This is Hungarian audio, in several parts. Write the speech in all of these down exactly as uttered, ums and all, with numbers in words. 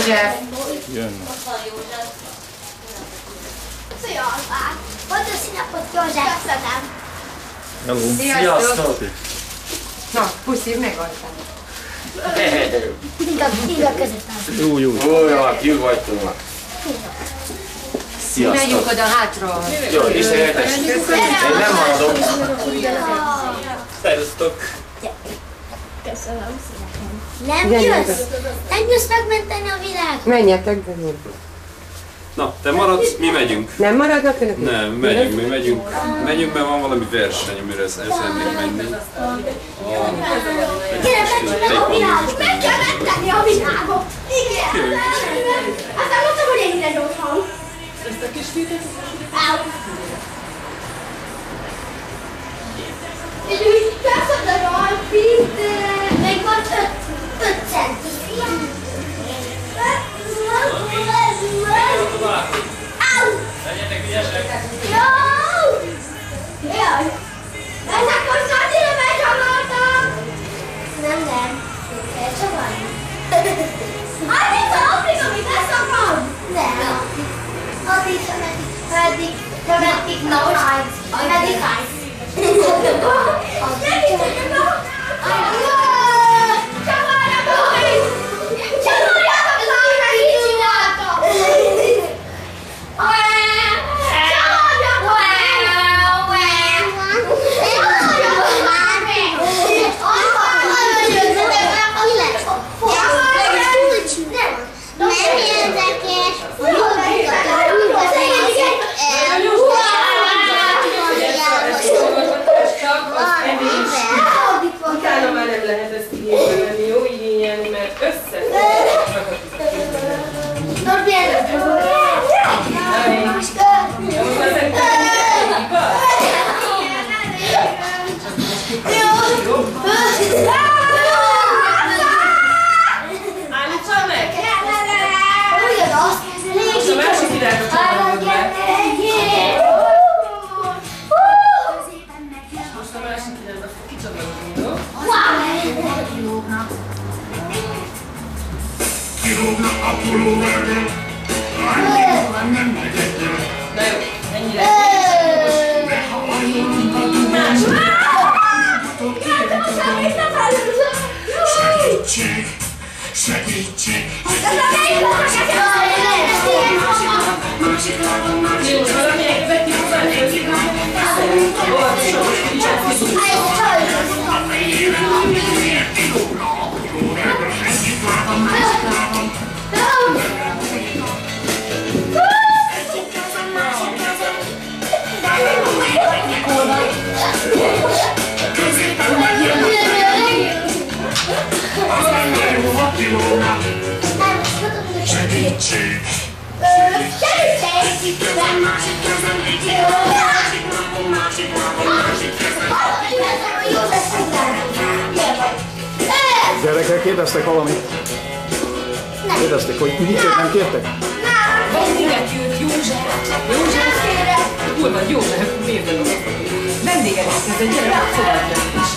József! Jön. Szia, apám! Boldog színapot, József! Köszönöm! Hello. Sziasztok! Na, puszi, megoltam. Így a között áll. Jó, jó. Ó, jó, jó vagytok. Sziasztok! Megyünk oda hátra. Jó, Isten értes. Én nem maradok. Szerusztok! Köszönöm szépen. Nem jössz? Nem jössz megmenteni a világot? Menjetek, de nem. Na, te maradsz, mi megyünk. Nem maradnak önök? Nem, megyünk, mi megyünk. Megyünk, mert van valami verseny, amire el szeretnék menni. Gyere, menjünk meg a világot! Meg kell menteni a világot! Igen! Aztán mondtam, hogy én ide gyorsan. Ezt a kis fitet? És úgy köszönöm a fit, még van öt centi. Legyetek ügyesek! Jó! Jaj! Ezek most annyira megcsavartam! Nem, nem. Elcsavarni? Addig a addig, amit leszakad? Nem. Addig, ameddig, ameddig, ameddig, no, ameddig állsz. Nem is tudjuk, csavarjatok! Csavarjatok, az amit így csináltam! Utána már nem lehet ezt igénybe venni, jó igényelni, mert összefognak. Dobj el! Állítsa meg! Ugyanazt! Most a másik irányba csatolod meg. Most a másik irányba kicsatolod, jó? Kirúgnak a pulóverbe, annyiban nem megyek el. Na jó, ennyire. De ha olyan vagyunk, Más! segítség, segítség. Másik lábon, másik Jó, valamelyik Betty próbálkozik. a fejére, miért kirúgnak a pulóverbe, egyik lábon, másik lábon. Egyik kezem, másik kezem. Középen megjön. Az lenne jó, ha kilógnak. Segítség. Egyik kezem, másik kezem, egyik lábon, másik lábon, másik lábon, másik kezem. Gyerekek, kérdeztek valamit? Kérdeztek, hogy ügyítőt nem kértek? Vendéget jött József. József? Hol van József? Miért van az? Vendéget érkezett, gyere, fogadja is.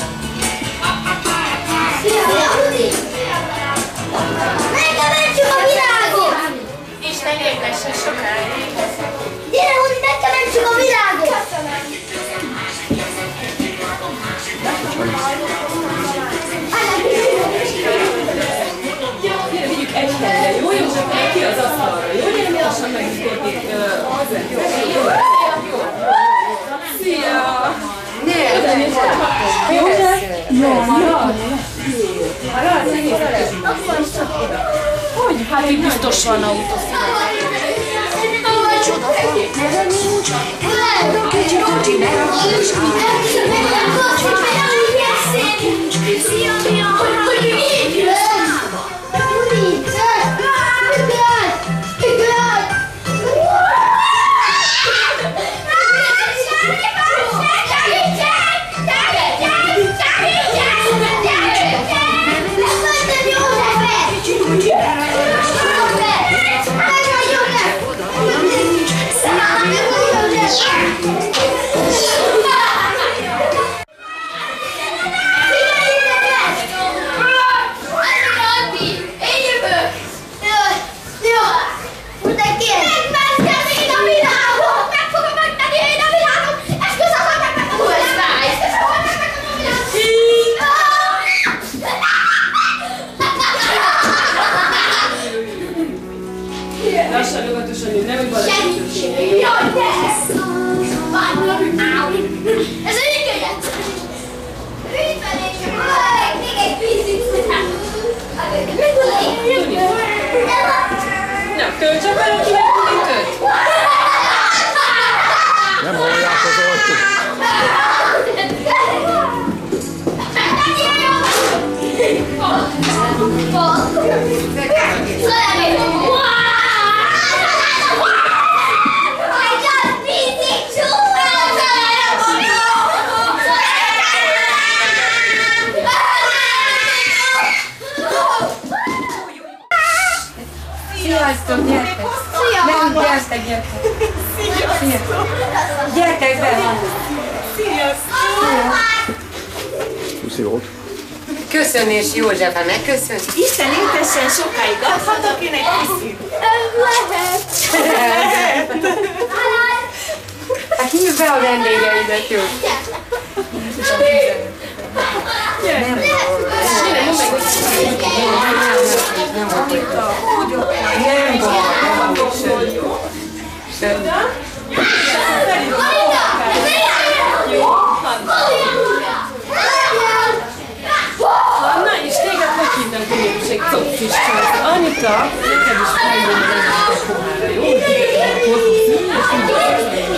Megtementjük a világot! Isten értessen sokáig. Gyere, hogy megtementjük a világot! Gyere, vigyük egy helyre, jó? József, menj ki az asztalra, jó? Gyere, mi lassan megígérték. Jó, jó, jó. Szia! Nem, József? Jó, marad. Hogy? Hát itt biztos van autó. gyertek, gyertek. Sziasztok! Gyertek be! Sziasztok! Puszi volt. Köszönés József, ha megköszönj. Isten éltessen sokáig, adhatok én egy piszit? Lehet! Hát hívd be a vendégeidet, jó? Nem Anna, és téged hogy hívnak a népség? Copfis csinálsz. Anita, neked is feljön a pohára, jó? Hol fogsz ülni, és mindjárt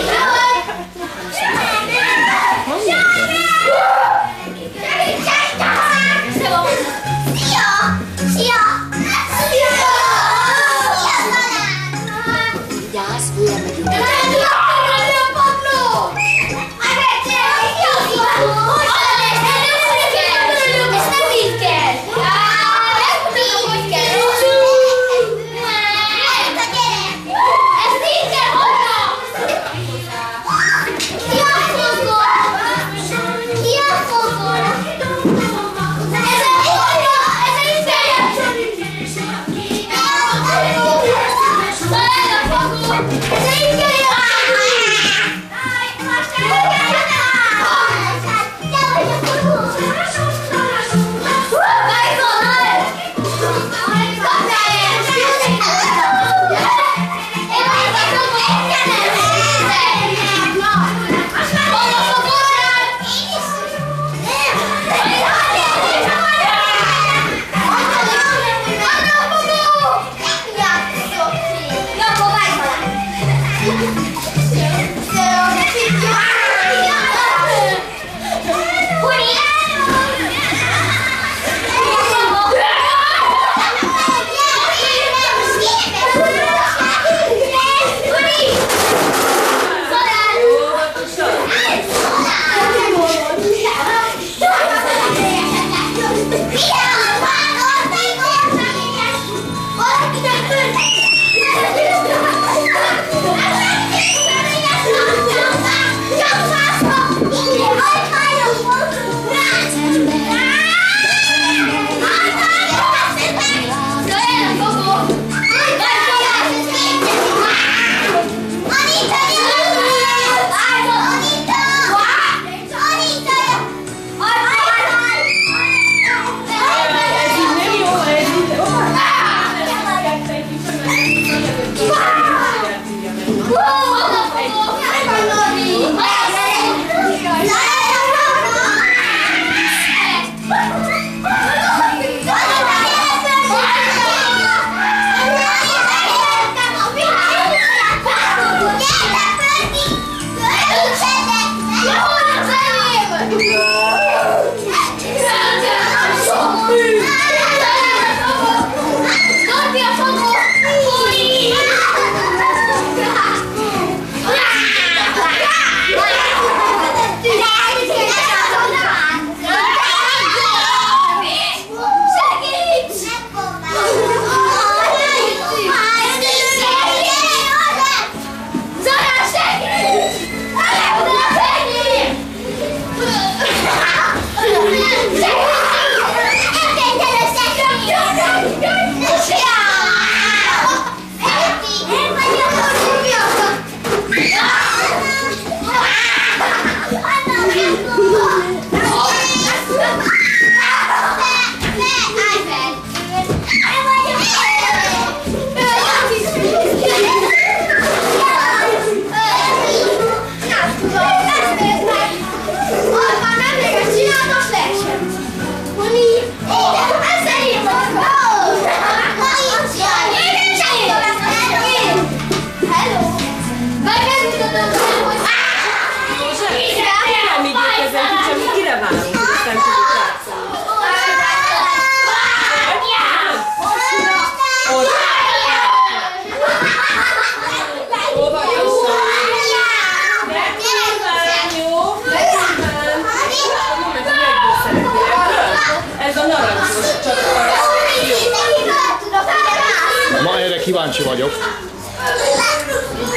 kíváncsi vagyok.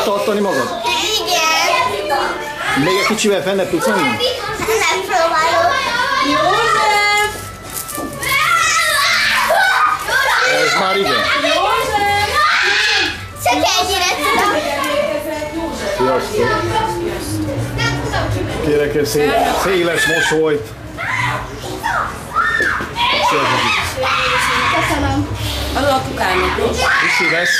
Tudod tartani magad? Igen. Még egy kicsivel fennebb tudsz menni? Megpróbálom. József! Ez már igen. Csak egyre tudom. Sziasztok. Kérek egy szép, széles mosolyt. Köszönöm. Az apukának. Puszi lesz.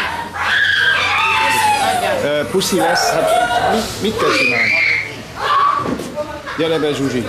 Uh, puszi lesz. Hát mit, mit kell csinálni? Gyere be, Zsuzsi.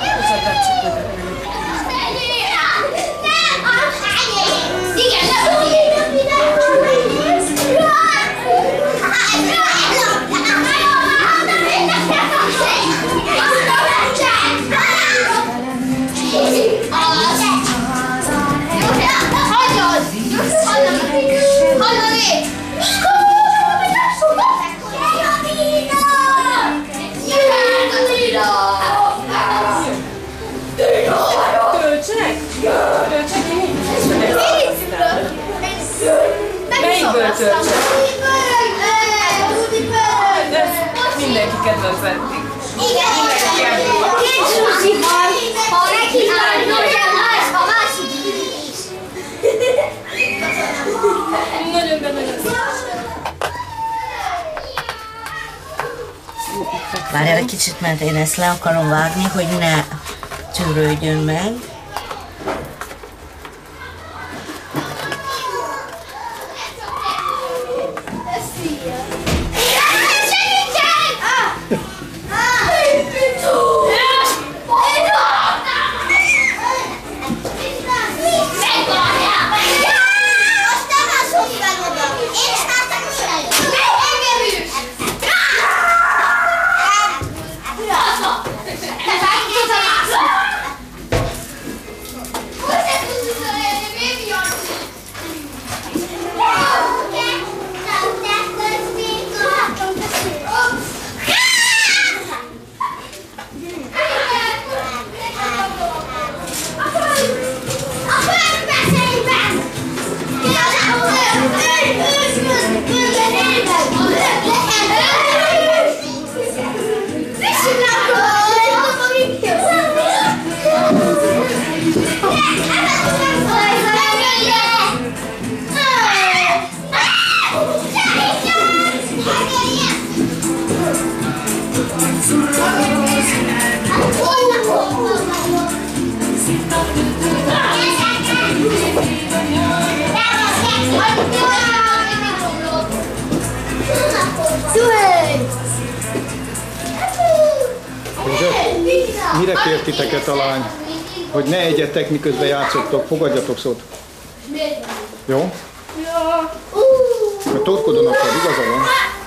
Mindenki kedvet vették. Igen, két Zsuzsi van, ha neki a másik is. Nagyon benne lesz. Várjál egy kicsit, mert én ezt le akarom vágni, hogy ne csűrődjön meg. Mire kért titeket a lány? Hogy ne egyetek, miközben játszottok, fogadjatok szót. Jó? Mert torkodon akar, igaza van.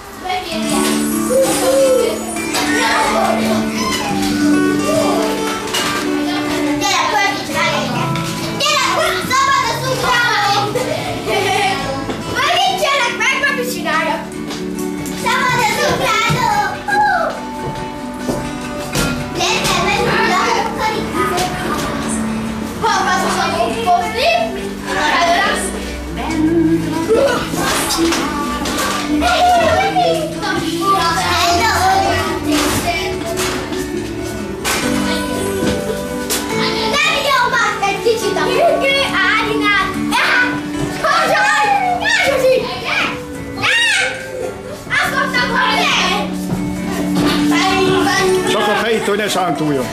Csak a fejét, hogy ne sántuljon.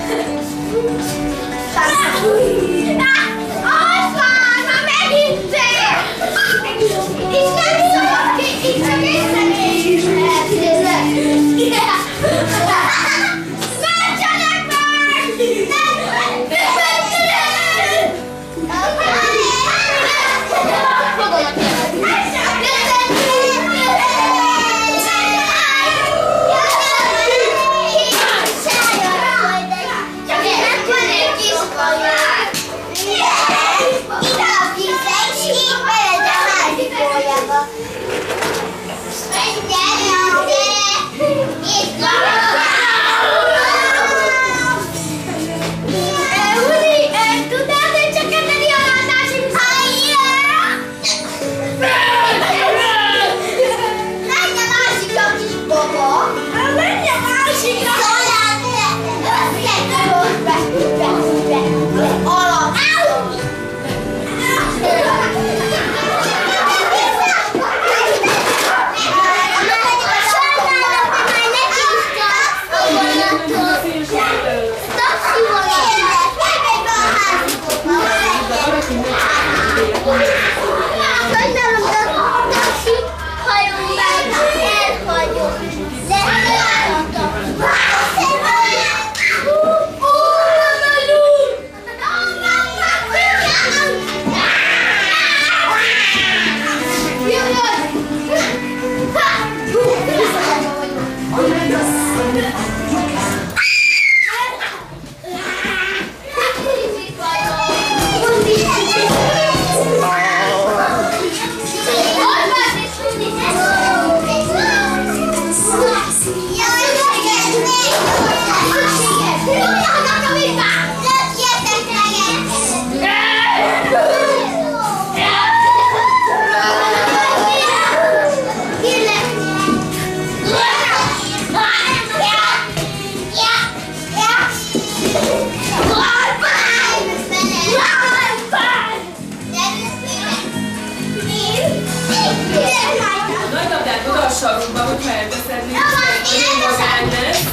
sarokba, hogyha elveszednék, nagyon magány lesz.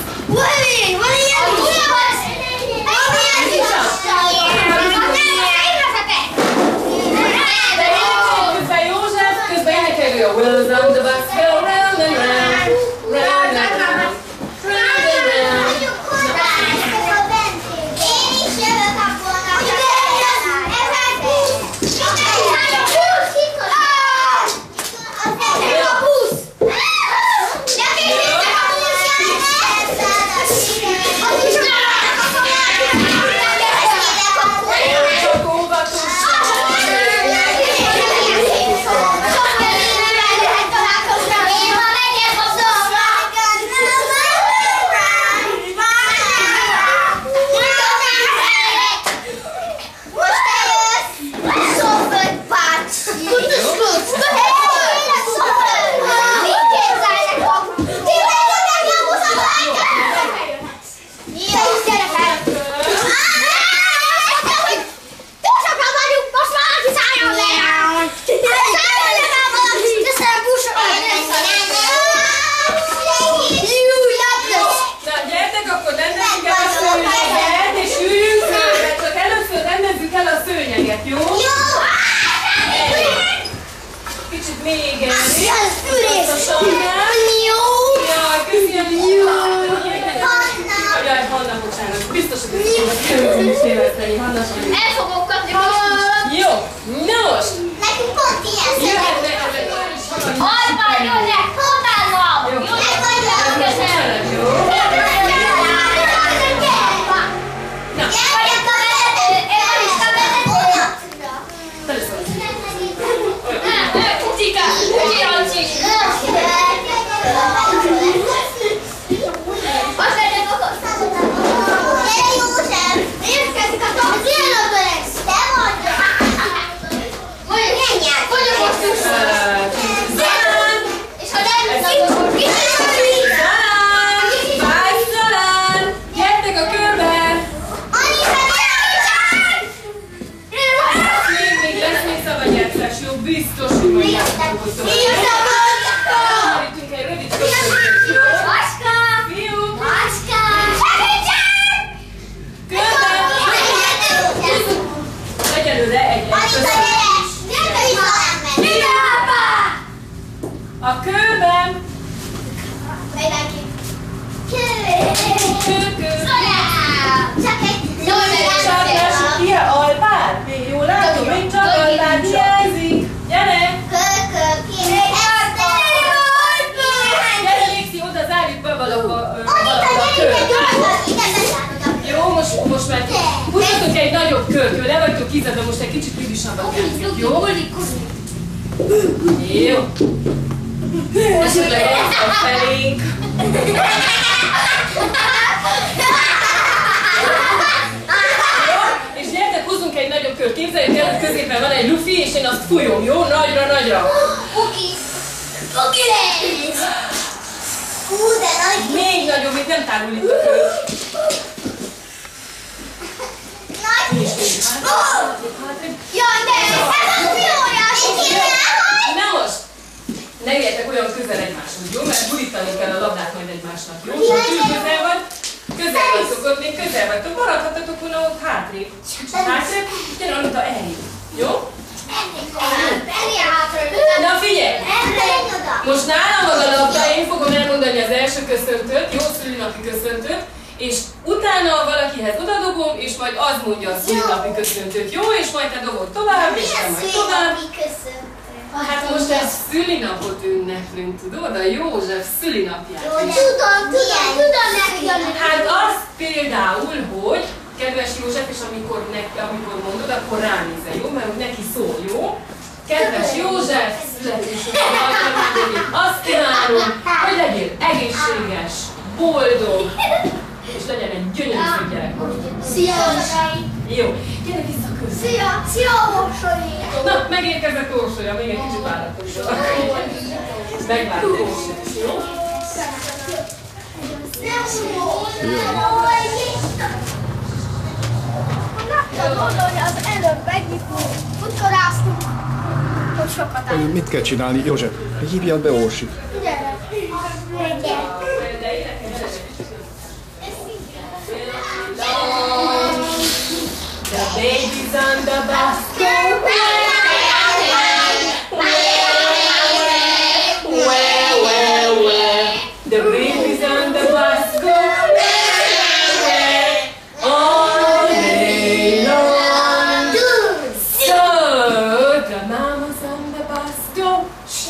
Közben József, közben énekelő a Wheels on the bus go round and round, round and round, round and round. Én is jövök akkor a busz! El fogok kapni most. Jó, na most! Nekünk pont ilyen Jöhetnek szeret. ezek a Hajban jönnek, hozzám! Jönnek vagyok közel. Na, Gyertek a vezető, én is a vezető. Putika, Jancsi! Most legyen okos. Gyere József, érkezik a top. Az ilyen ötölex, te vagy. Mondjuk ennyi, mondjuk most is. És ha nem tudod, mit csinálni? Szalán! Báj Szalán! Gyertek a körben! Anyika, gyere! Még, még lesz még szabadjátszás, jó? Biztos, hogy majd játszunk. Állítunk egy rövid köszönést, jó? Macska! Fiúk! Macska! Segítsen! Körben! Egyelőre egy egy Anyika, köszönés. gyere! Gyere vissza! Gyere, apa! A körben! Mindenki. Kő, kő! Csak egy Csak lássuk, ilyen Albán? Még jól látom, még csak Albán hiányzik. Gyere! Gyere, Lixi, oda zárjuk be valahol valahol a kört. Jó, most, most már húzzatok egy nagyobb kört, jó? Le vagytok kizadva, most egy kicsit ügyisabban játszik, jó? Jó. Esetleg elszak felénk. És gyertek, húzzunk egy nagyobb kört. Képzeljük el, hogy középen van egy lufi, és én azt fújom, jó? Nagyra, nagyra. Puki! Puki lesz! Hú, de nagy! Még nagyobb, még nem távol itt a kör. Nagy! Jaj, de ez az óriás! Na most! Ne üljetek olyan közel egymáshoz, jó? Mert burítani kell a labdát majd egymásnak, jó? És ha közel vagy, közel vagytok, ott még közel vagytok, maradhatatok volna ott hátrébb. Hátrébb, ugyanúgy, mint a eljön. Jó? Most nálam van a labda, én fogom elmondani az első köszöntőt, jó szülinapi köszöntőt, és utána valakihez odadobom, és majd az mondja a szülinapi köszöntőt, jó? És majd te dobod tovább, és te majd tovább. Hát most ez szülinapot ünneplünk, tudod? A József szülinapját. Tudom, tudom, tudom neki. Hát az például, hogy kedves József, és amikor, neki, amikor mondod, akkor ránézel, jó? Mert neki szól, jó? Kedves József, születésnapot, azt kívánom, hogy legyél egészséges, boldog, és legyen egy gyönyörű gyerekkor. Szia! Jó, gyere vissza közben. Szia! Szia, Orsolyi! Na, megérkezett Orsolya, még egy kicsit várakozol. Megvárjuk Orsolyt is, jó? Tudod, hogy az előbb megnyitó futkoráztunk, hogy sokat állunk. Mit kell csinálni? József, hívjad be Orsit. Gyere! Gyere! The baby's on the basket. Well, well, well. The baby's on the basket. All day long. So the mama's on the basket.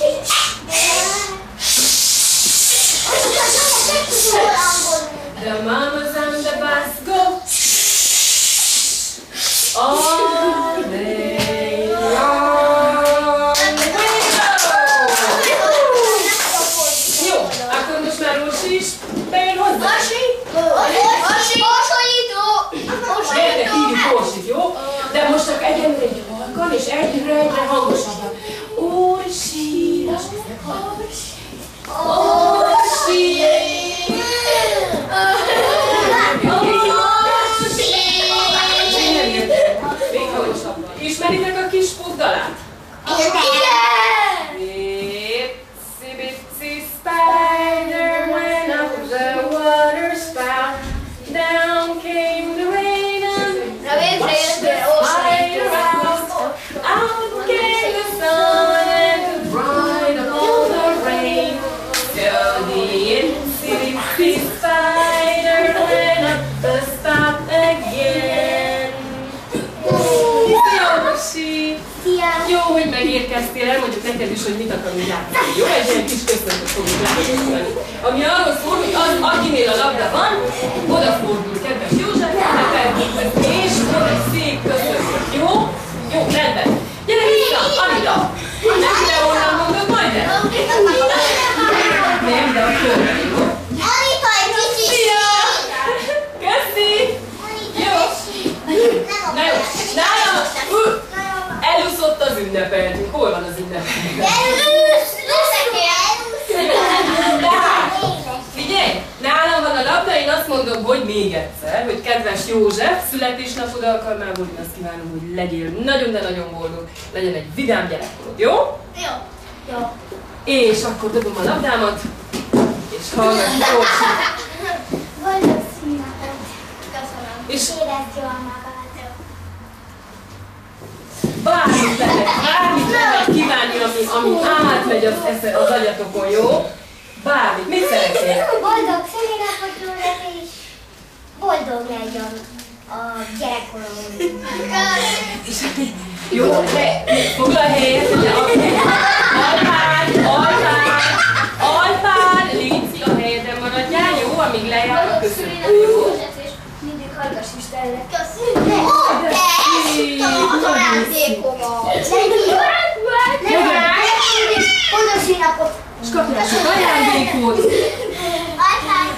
The mama's on the basket. All day long. Jó, akkor most már Orsi is bejön hozzá. Orsi! Orsi! Orsolító! Gyere, hívjuk Orsit, jó? De most csak egyenlőre egy halkan, és egyre egyre hangosabban. Orsi! Orsi! Ismeritek a kis futdalát? Igen! Itsy bitsy spider went up the water spout. Down came the rain and washed the spider out. Out came the sun and dried up all the rain. So the itsy bitsy spider went up the spout again. Jó, hogy megérkeztél, elmondjuk neked is, hogy mit akarunk játszani. Jó, egy ilyen kis köszöntöt fogunk játszani. Ami arról szól, hogy az, akinél a labda van, odafordul kedves József, és van egy szép köszöntött. Jó? Jó, rendben. Gyere vissza, Anita! Nem ide onnan mondod majd el? Nem, de akkor jó. Anita, egy kicsit! Szia! Köszi! Jó! Na jó, nálam! Elúszott az ünnepeltünk. Hol van az ünnepeltünk? Figyelj! Nálam van a labda, én azt mondom, hogy még egyszer, hogy kedves József, születésnapod alkalmából én azt kívánom, hogy legyél nagyon, de nagyon boldog, legyen egy vidám gyerekkorod, jó? Jó. Jó. És akkor dobom a labdámat, és hallgass Orsit. Boldog színapot. Köszönöm. És Érezd jól magad. bármit lehet, bármit lehet kívánni, ami, ami átmegy az, az agyatokon, jó? Bármit. Mit szeretnél? Boldog szülinapot tőled, és boldog legyen a gyerekkorom. Jó, he, foglalj helyet, hogy Alpán, Alpán, Alpán, Léci, a helyeden maradjál, jó? Amíg lejár a köszöntő, jó? Mindig hallgass Istennek. Köszönöm. Ó, te! Az ajándékomat. Ne várj! Boldog szülinapot. És kapjál sok ajándékot. Alpán.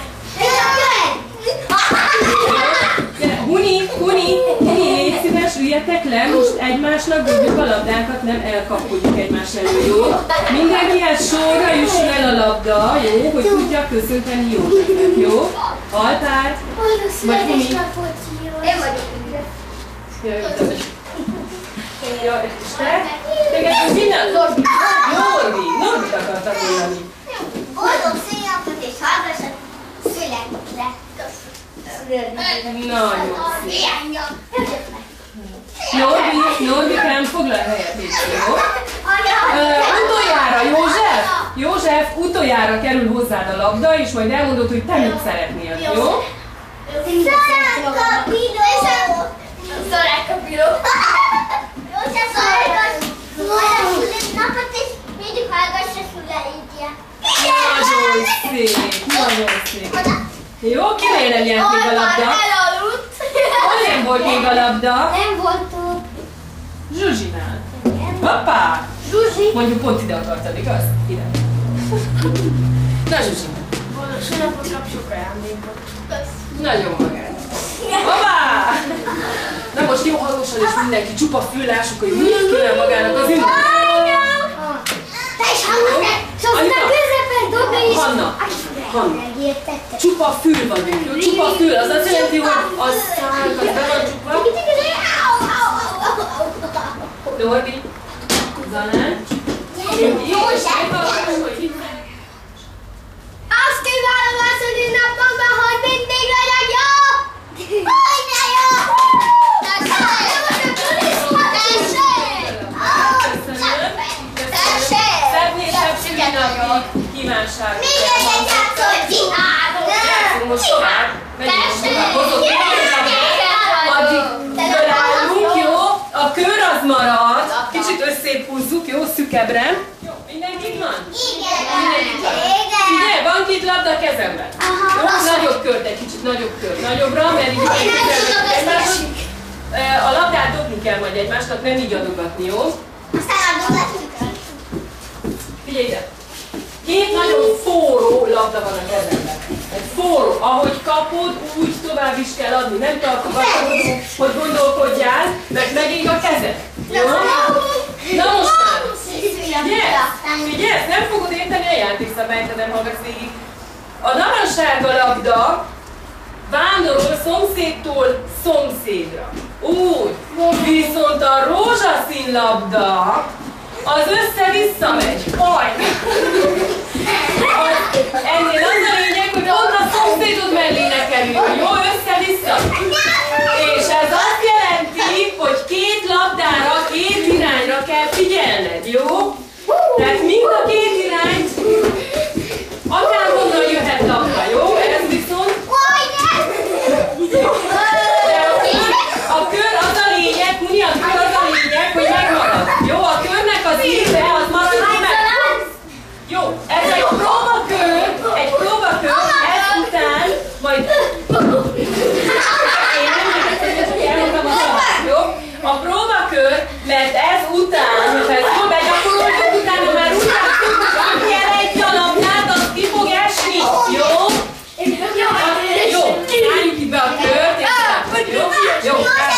Huni, Huni, Huni, légy szíves, üljetek le, most egymásnak dobjuk a labdákat, nem elkapkodjuk egymás elő, jó? Mindenkihez sorra jusson el a labda, jó? Hogy tudja köszönteni Józsefet, jó? Altár, Boldog vagy Huni. születésnapot. Én vagyok. Ja, és te? Téged hogy minden? Norbi, Norbi, Norbit akartak mondani. Boldog szülinapot és hallgassatok születésre. Nagyon szép. Norbi, Norbikám, foglalj helyet is, jó? Ö, utoljára, József? József? utoljára kerül hozzád a labda, és majd elmondod, hogy te mit szeretnél, jó? Szorák a piló! Szorák a piló! Szorák a napot és mindig hallgassa Szulejtje. Nagyon szép, nagyon szép. Jó, kinél nem járt még a labda? Elaludt. Hol nem volt még a labda? Nem volt ott. Zsuzsinál. Hoppá! Zsuzsi. Mondjuk pont ide akartad, igaz? Ide. Na Zsuzsi. Boldog születnapot kap sok ajándékot. Nagyon magát. Hoppá! Na most jó hangosan és mindenki csupa fülásuk, hogy mit kéne magának az imádni. Te is hallgass! Szóval a közepén dobja is. Hanna. Hanna. Megértette. Csupa fül vagyunk, jó? Csupa fül, az azt jelenti, hogy az szállt, az be van csupa. Norbi, Zalán, azt kívánom a szülinapomban, hogy mindig legyen jó! Hogy ne jó! Szebb szülinapot kívánság. Még egyet játszol, csinálom! Játszunk most tovább, megyünk tovább, hozok addig fölállunk, jó? A kör az marad, kicsit összébb húzzuk, jó? Szükebbre. Jó, mindenkit van? Igen! Ugye, van két labda a kezemben. Jó, nagyobb kört, egy kicsit nagyobb kör. Nagyobbra, mert így egymáshoz. A labdát dobni kell majd egymásnak, nem így adogatni, jó? Aztán adogatjuk. Figyelj ide! Két nagyon forró labda van a kezemben. Egy forró, ahogy kapod, úgy tovább is kell adni. Nem tartogatod, hogy gondolkodjál, mert megég a kezed. Jó? Na most már! Figyelsz! Figyelsz! Nem fogod érteni a játékszabályt, ha nem hallgatsz végig. A narancssárga labda vándorol szomszédtól szomszédra. Úgy. Viszont a rózsaszín labda az össze-vissza megy. Faj! Ennél az a lényeg, hogy pont a szomszédod mellé ne kerül. Jó, össze-vissza. És ez azt jelenti, hogy két labdára, két irányra kell figyelned, jó? Tehát mind a két irányt, akárhonnan jöhet labda, jó? Ez viszont... A kör az a lényeg, Muni, a kör az a lényeg, hogy megmarad. Jó, a körnek az íze, az maradjon meg. Jó, ez egy próbakör, egy próbakör, ezután majd... Én nem kérdeztem, hogy elmondtam a szabályt, jó? A próbakör, mert ez után, ha ezt jól begyakoroljuk, utána már úgy látjuk, hogy kell egy labdát, az ki fog esni, jó? Jó, álljuk itt be a kört, és jó? Jó,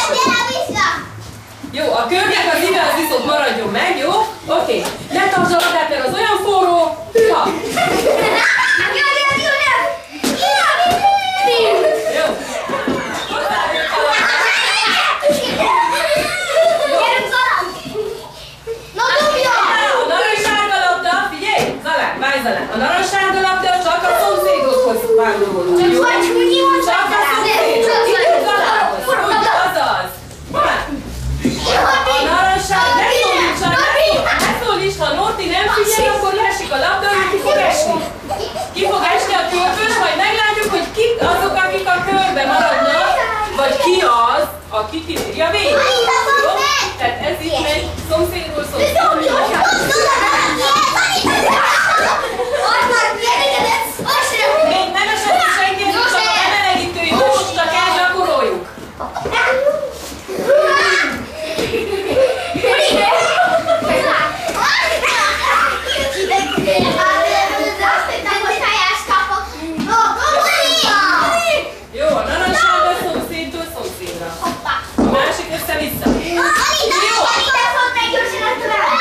jó, a körnek az ide az viszont maradjon meg, jó? Oké, ne tartsd a labdát, mert az olyan forró, ha! Jó. A narancssárga labda, figyelj, Zalán, várj Zalán, a narancssárga labda csak a szomszédokhoz vándorol, jó? Csak a szomszédokhoz, itt Zalánhoz, úgy, azaz. A narancssárga, ne szólíts, ne szólíts, ha Norti nem figyel, akkor leesik a labda, hogy ki fog esni. Ki fog esni a körből, majd meglátjuk, hogy kik azok, akik a körbe maradnak, vagy ki az, aki kitérja végig. Jó? Tehát ez itt megy szomszédról szomszédról. Még nem esett senki, csak a bemelegítői, most csak elgyakoroljuk. Jó, a narancssárga szomszédtől szomszédra. A másik össze-vissza. Jó!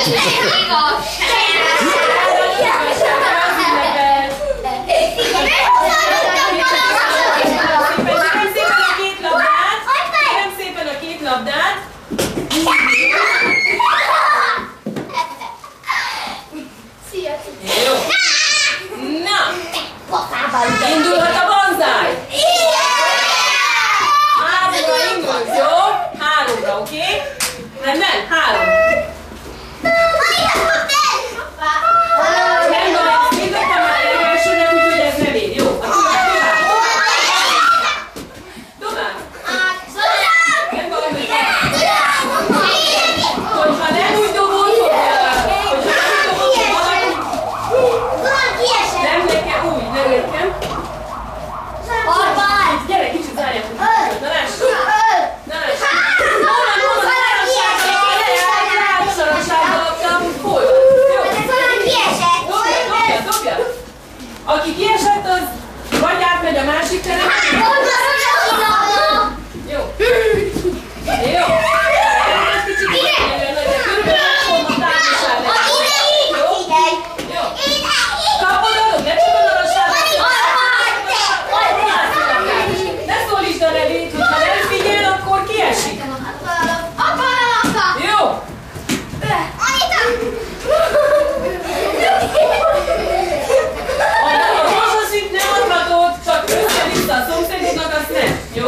Labdát. Jó. Na. Indulhat a banzáj. Háromra indulsz, jó? Háromra, oké? Okay? Nem, nem, három. Nem baj, ezt mindöttem már elősönek, úgyhogy ez nem ér. Jó, akkor tovább. Tovább. Nem baj, hogy hogyha nem úgy dobod, hogyha nem úgy dobod, valaki nem nekem úgy, nem nekem. Gyere, kicsit zárjátok. Na lássuk. Na lássuk. Honnan, honnan, szarassággal adtam. Hol van? Jó. Dobja, dobja, dobja. Aki kiesett, az vagy átmegy a másik terembe. Jó. Jó. Egy kicsit nagyon nagy, de körülbelül hol a társaság lesz. Jó? Jó. Kapod, adod, ne csak a narasságot. Ne szólítsd a nevét, hogyha nem figyel, akkor kiesik. Jó. A rózsaszint nem adhatod, csak össze-vissza a szomszédodnak, azt nem. Jó?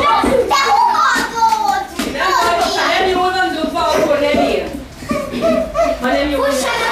Nem baj, ha nem jól van dobva, akkor nem ér. Ha nem jól van.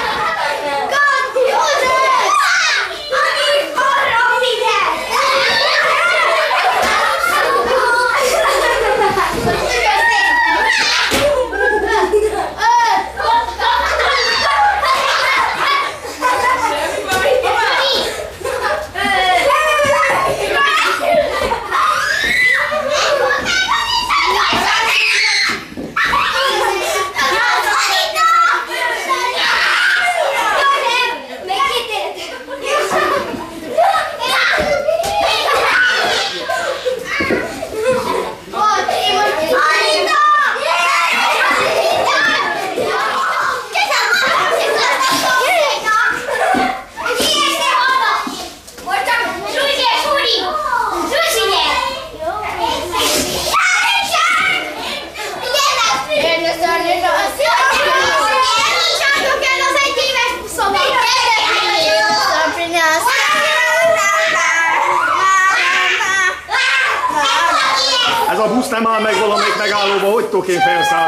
Ez a busz nem áll meg valamelyik megállóba, hogy tudok én felszállni?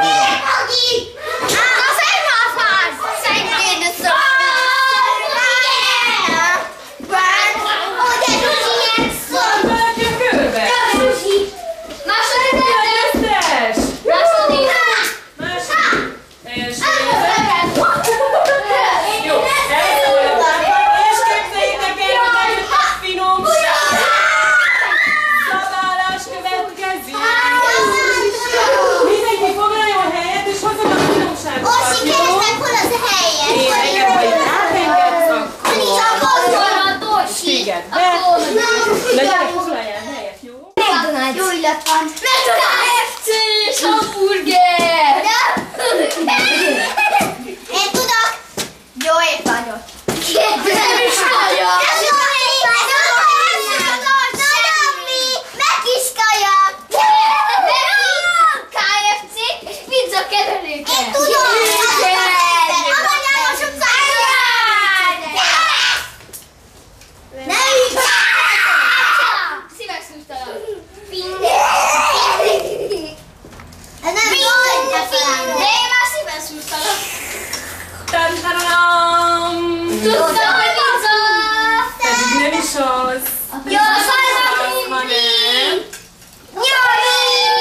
Na gyere, foglaljál helyet, jó? Jó illat van. McDonald's és hamburger! Én tudok. Jó épp vagyok. Nem is vagyok. Ez jó épp vagyok. Nagyon mi. Meg is kajak. ká ef cé és pizza keverőket. Én tudom. Amanyáros utcára. Nem így. Ez nem de én már szíven szúrtalak. Tantararam! Tudtam, hogy pizza! Pedig nem is az. Jó, szajnak krumpli! Nyolc!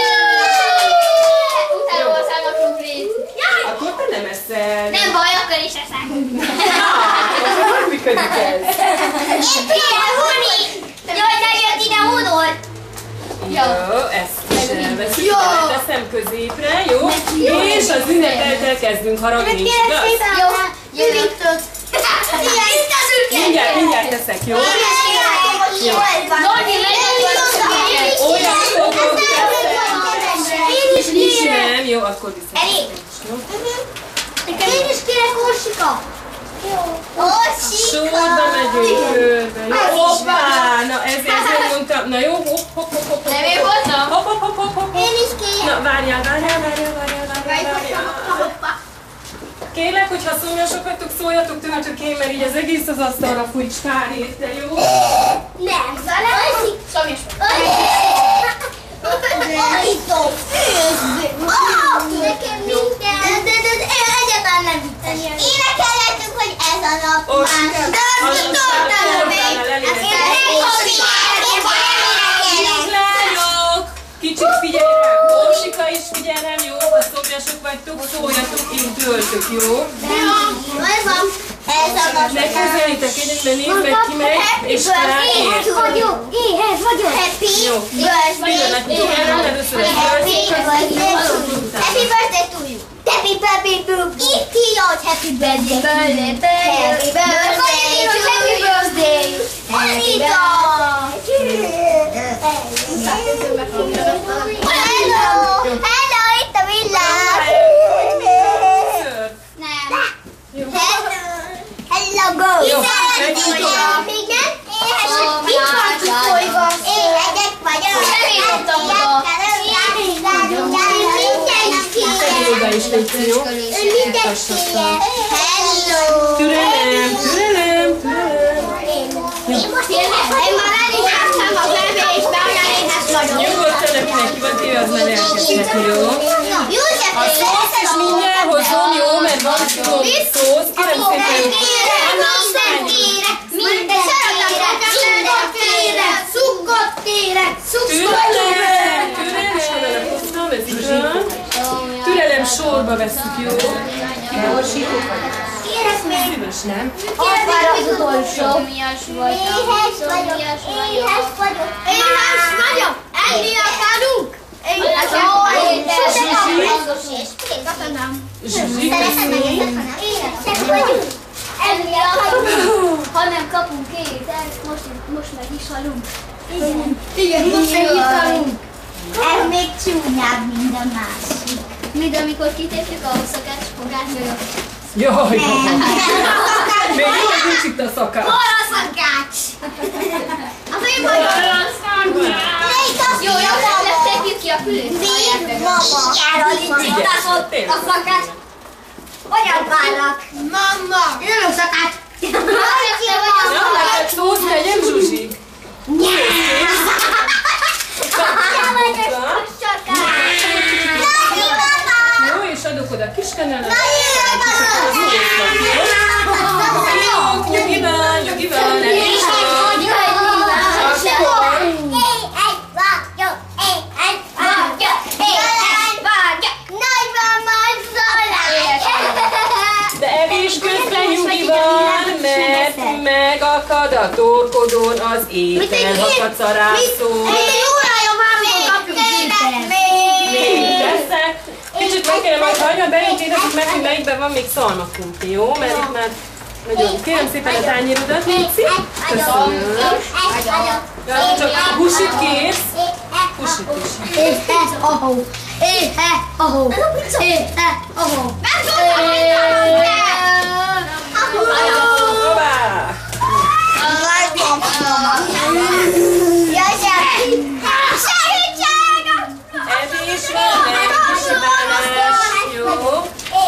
Utána hoztam a krumplit. Akkor te nem eszel. Nem baj, akkor is eszek. Na, akkor hogy működik ez? Én például Huni! Jaj, de jött ide Hunor! Jó, ezt is elveszünk, teszem középre, jó? És az ünnepeltel kezdünk haragni, igaz? Jó, jövőtök. Mindjárt, mindjárt teszek, jó? Jó. Olyan fogok teszem. Nincs nem, jó, akkor viszont. Elég. Én is kérek Orsika. Orsika. Sorba megyünk körbe. Hoppá! Na ezért ezért mondtam. Na jó, hopp, hopp, hopp, hopp. Nem én voltam? Hopp, hopp, hopp, hopp, hopp. Én is kérek. Na várjál, várjál, várjál, várjál, várjál, várjál. Kérlek, hogyha szomjasak vagytok, szóljatok tőletek én, mert így az egész az asztalra fújts pár héttel, jó? Nem, Zalán. Szomjas Állítom. Nekem minden. De egyáltalán nem vicces. Énekelhetünk, hogy ez a nap már. De azt tudtam még. Lányok! Kicsit figyelj rám! Orsika is figyelj rám, jó? Ha szomjasok vagytok, szóljatok, én töltök, jó? Ez van. Ez a nap. Ne közeljétek egyet, mert nézd meg ki megy, és ráért. vagyok. Éhes vagyok. Happy Jó. birthday. Először a birthday. Happy birthday to you. Happy birthday to you. Itt írja, hogy happy birthday. Happy birthday. Happy birthday. Anita. Hello. Hello, itt a villám. Nem. Hello. Hello, go. Jó. Még nem? Éhes. Itt van kifolyva. Éhegyek vagyok. Oda is légy, jó? Hello. Türelem, türelem, türelem. Én most én már el is láttam a zsebbe, és beállán éhes vagyok. Nyugodtan, akinek ki van téve, az már elkezdheti, jó? József, A szósz is mindjárt hozom, jó? Mert van finom szósz, kérem szépen. Minden kérek, cukkot kérek, Türelem, türelem. Hoztam, ez is van. Türelem, sorba vesszük, jó? Kérek még. Szíves, nem? Akar az utolsó. Éhes vagyok, éhes vagyok. Éhes vagyok. Enni akarunk. Éhes Zsuzsi, köszi. Éhesek vagyunk. Enni akarunk. Ha nem kapunk ételt, most, most meg is halunk. Igen. Igen, most meg is halunk. Ez még csúnyább, mint a másik. Mint amikor kitépjük a szakács fogát, meg a... Jaj, még jó, hogy nincs itt a szakács. Hol a szakács? A főbb vagyok. Jó, jó, letegyük ki a fülét. Víz, mama. Erről nincs itt a szakács. Hogyan várlak? Mama. Jön a szakács. Nem lehet szósz, legyen Zsuzsi. Jó, és adok oda kis kenelet. Jó, nyugiban, nyugiban, nem is de evés közben nyugi van, mert megakad a torkodon az étel, ha kacarászol. Még teszek. Kicsit meg kéne majd hagyni, belintétetek meg, hogy melyikben van még szalmakumpli, jó? Mert itt már nagyon... Kérem szépen a tányérodat, Léci. Köszönöm. Ja, csak húsit kérsz. Húsit is. Éhe, ahó. Éhe, ahó. Éhe, ahó. Hoppá! Evés van, nem kisibálás. Jó.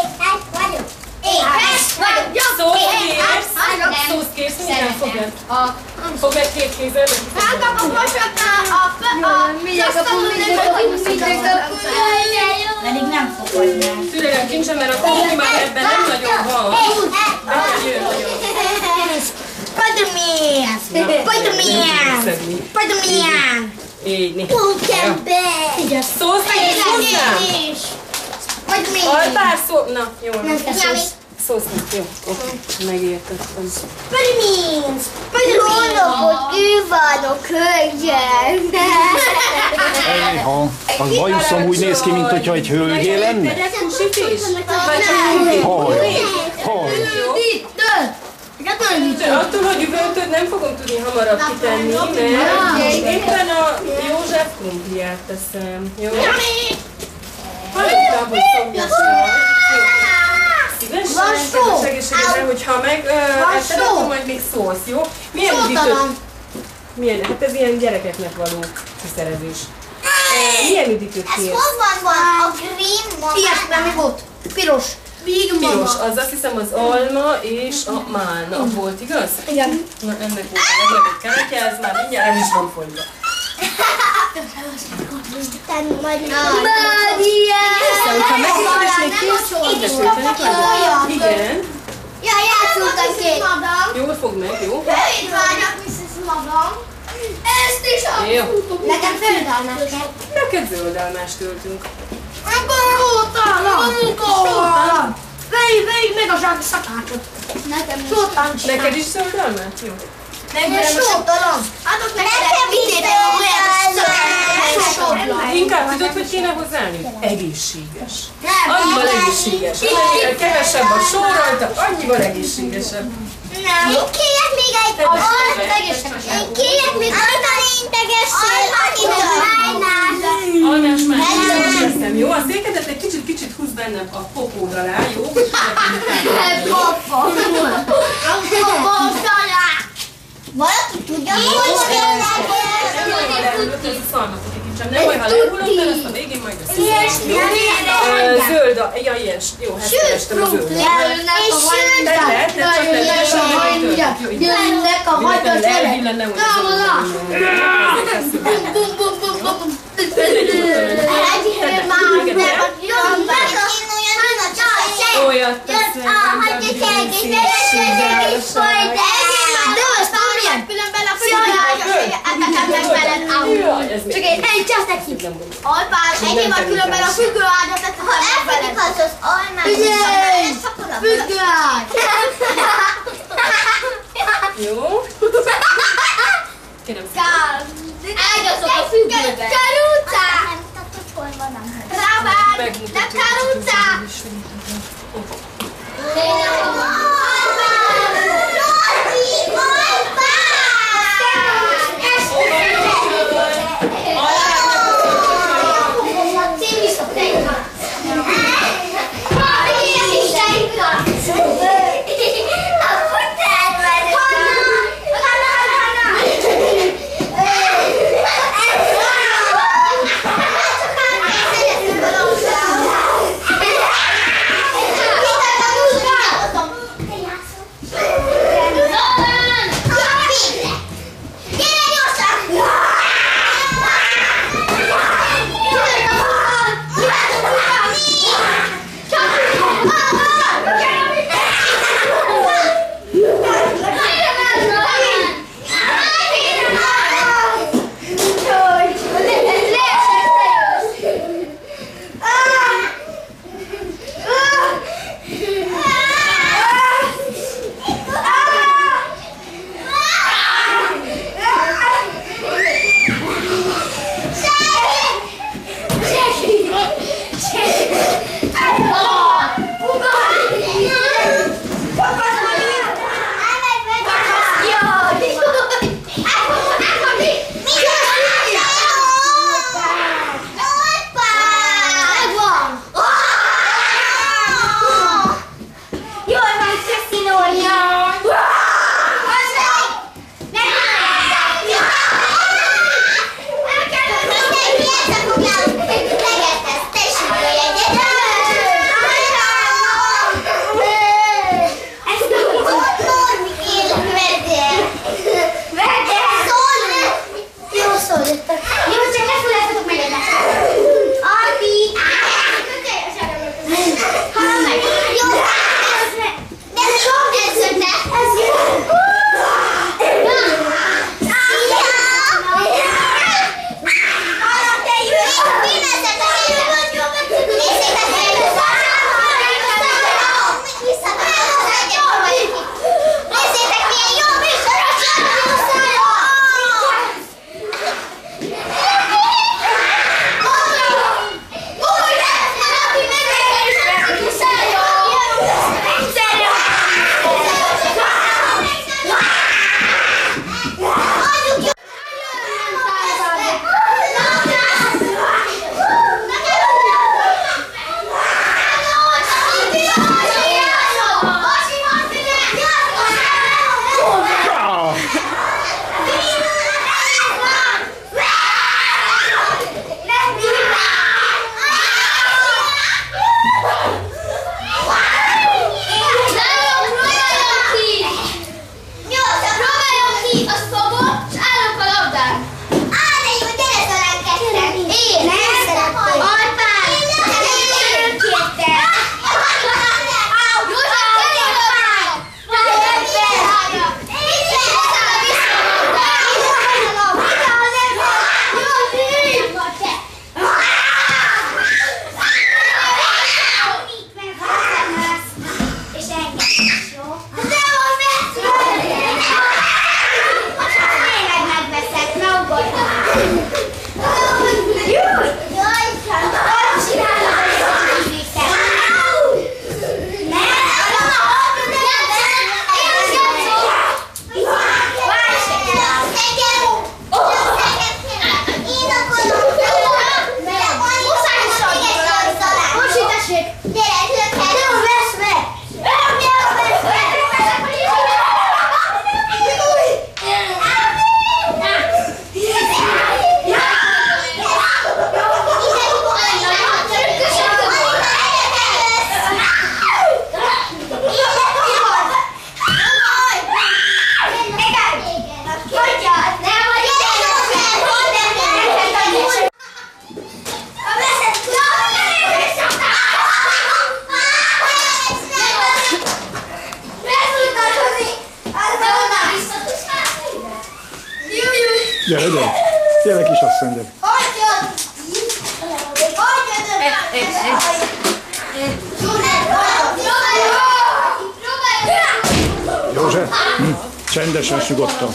Szósz kérsz. Szósz kérsz, mindjárt fogjad. Fogjad két kézzel. Pedig nem fogadják. Türelem kincsem, mert a kóki már ebben nem nagyon van. De jön nagyon. Spider-Man! Spider-Man! Spider-Man! Így, néha. Pókember! Szósz meg is hozzám? Spider-Man! Alpár szó... Na, jó. Nyami! Szósz meg, jó. Oké, megértettem. Spider-Man! Spider-Man! Hogy ő van a kölyön! Ejha, az bajuszom úgy néz ki, mint hogyha egy hölgyé lenne. Húsit is? Vagy csak húsit? Haj, haj. Attól, hogy üvöltöd, nem fogom tudni hamarabb kitenni, mert éppen a József krumpliát teszem. Jó? Hallottam, hogy szomjas vagy. tessék, kedves egészségedre, hogyha megeszed, akkor majd még szólsz, jó? Milyen üdítőt? Milyen? Hát ez ilyen gyerekeknek való kiszerezés. Milyen üdítőt kérsz? Ez hol van? A green van? Ilyet nem volt. Piros. Piros, az azt hiszem az alma és a málna volt, igaz? Igen. Na, ennek volt a legnagyobb keretje, ez már mindjárt el is van fogyva. Aztán, hogyha megvan, és még kész, igen. Ja, játszottak ki. Jól fog meg, jó? Itt vagyok, missus magam. Ezt is Jó. nekem földalmás kell. Neked zöldálmást töltünk. Sótalan! Vegyj, vegyj meg a zsák szakácsot! Nekem is. Sótalan Neked is zöldálmát? Jó. Nem, sótalan! Adok neked egy sótalan! Inkább tudod, hogy kéne hozzáállni? Egészséges. Annyival egészséges. Amennyivel kevesebb a só rajta, annyival egészségesebb. Nem. Én kérjek még egy almát. Én kérjek még almát integessél. Almás már nem teszem, jó? A székedet egy kicsit-kicsit húz bennem a popóra rá, jó? Valaki tudja, hogy nem baj, ha lehullom, mert azt a végén majd a szépen. Zöld a... Ja, ilyes. Jó, hát kerestem a zöld. Lehet, de csak nem. Jönnek a hajtás gyerek! Olyat teszem, csak egy egy csak neki. Alpás, egyéb a különben a függő ágyat, tehát ha elfedik az az almát, Figyelj! Függő ágy! jó? Kérem szépen. ágyazok a függőbe. Karuca! Nem mutattad, hol van a Rabán! Nem karuca! Gyere, gyere! Gyere, kisasszony, gyere! József, hm. Csendesen, nyugodtan.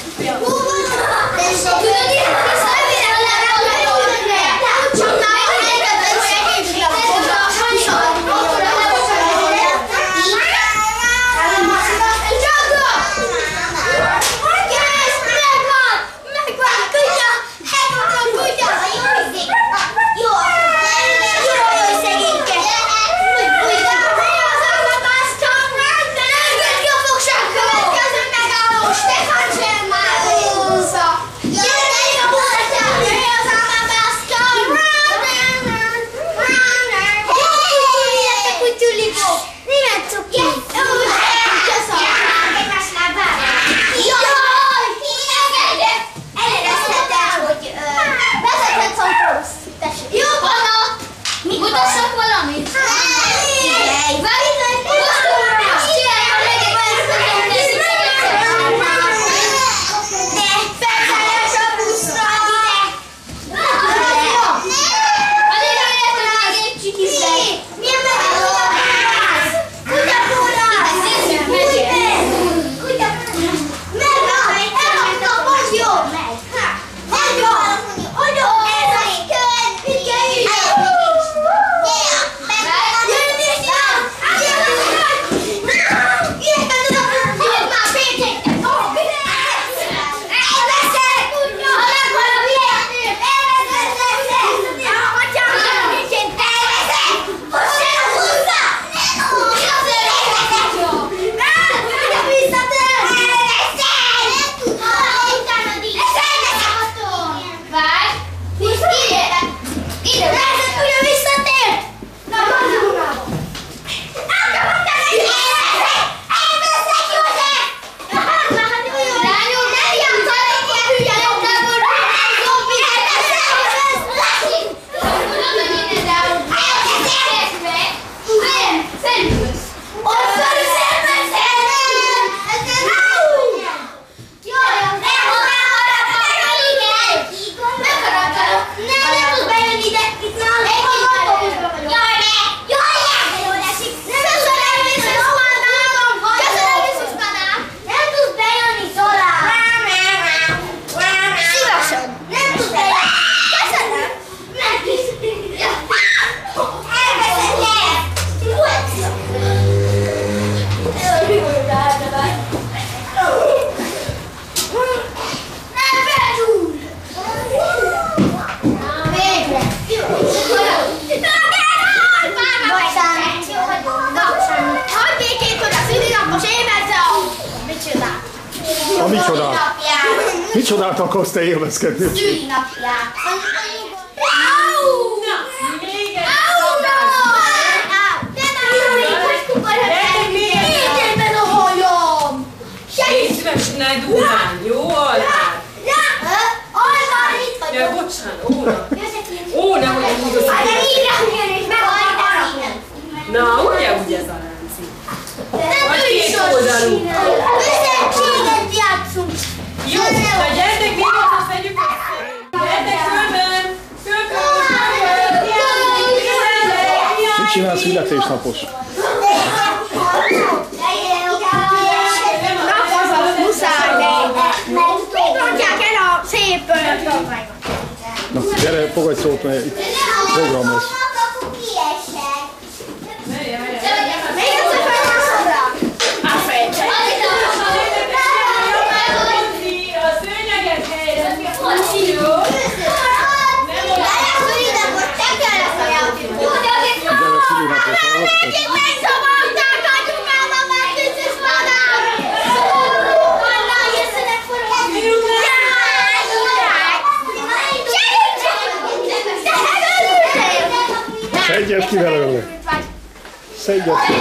A micsodát? Micsodát akarsz te élvezkedni? Szülinapját. Ne durván, jó Almár? Almár, itt vagyok. Ja, bocsánat, Óna. Ó, nehogy úgy az Na, ugye, ugye ez a lánci. Vagy két oldalú. Összeséget játszunk. Jó, na gyertek, még azt vegyük össze. Gyertek fölben. Mit csinálsz születésnapos? Na, gyere, fogadj szót, mert itt program lesz. Szedjed ki belőle! Szedjed ki!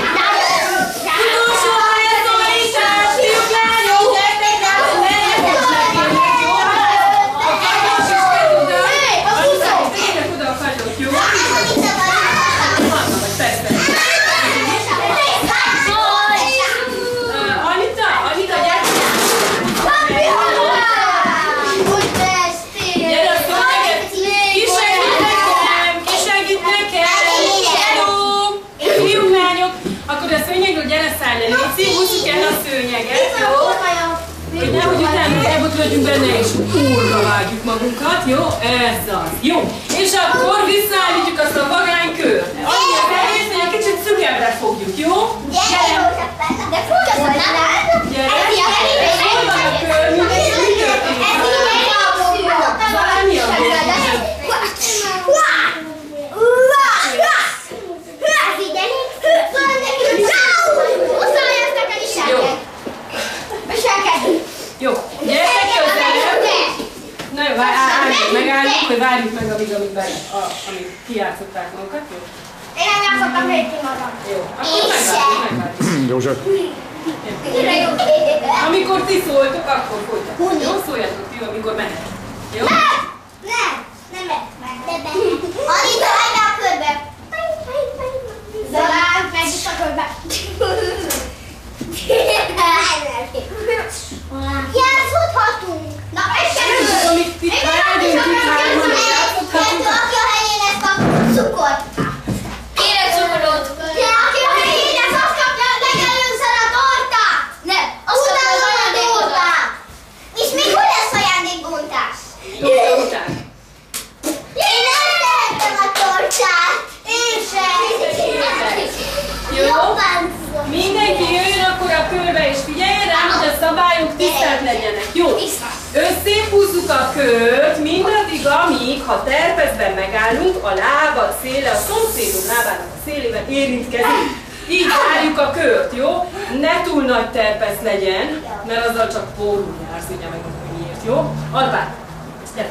legyünk benne, és úrra vágjuk magunkat, jó? Ez az. Jó. És akkor visszaállítjuk azt a vagánykört. Annyi a felét, hogy egy kicsit szügebbre fogjuk, jó? Gyere! De fogja a Gyere! Hol van a kör? Mi történik? Talán mi a gond? Jó, gyertek közelebb! Na jó, várjunk, megállunk, hogy várjuk meg, amíg, amíg, amíg kijátszották magukat, jó? Én nem játszottam még ki magam. Jó, akkor megvárjuk, megvárjuk. József. Amikor ti szóltok, akkor folytatok. Jó, szóljatok ti, amikor mehet. Jó? Nem! Nem! Nem mehet meg. Anita, állj be a körbe! Zalán, meg is a körbe. Játszhatunk! Na, ez sem ő! Amíg ti rágyunk, ti hárman játszhatunk. Aki a helyén ezt a cukort. Kérek cukorot! Aki a helyén ezt azt kapja legelőször a tortát! Nem, azt kapja az ajándékbontát! És még hol lesz ajándékbontás? Torta után. Én nem szeretem a tortát! Én sem! Jó? Mindenki jöjjön akkor a körbe és figyeljen rá, hogy a szabályok tisztelt legyenek. Jó? Összéphúzzuk a kört mindaddig, amíg, ha terpezben megállunk, a lábad széle a szomszédunk lábának a szélével érintkezik. Így várjuk a kört, jó? Ne túl nagy terpesz legyen, mert azzal csak pórul jársz, ugye megmondom, hogy miért, jó? Albán, gyere!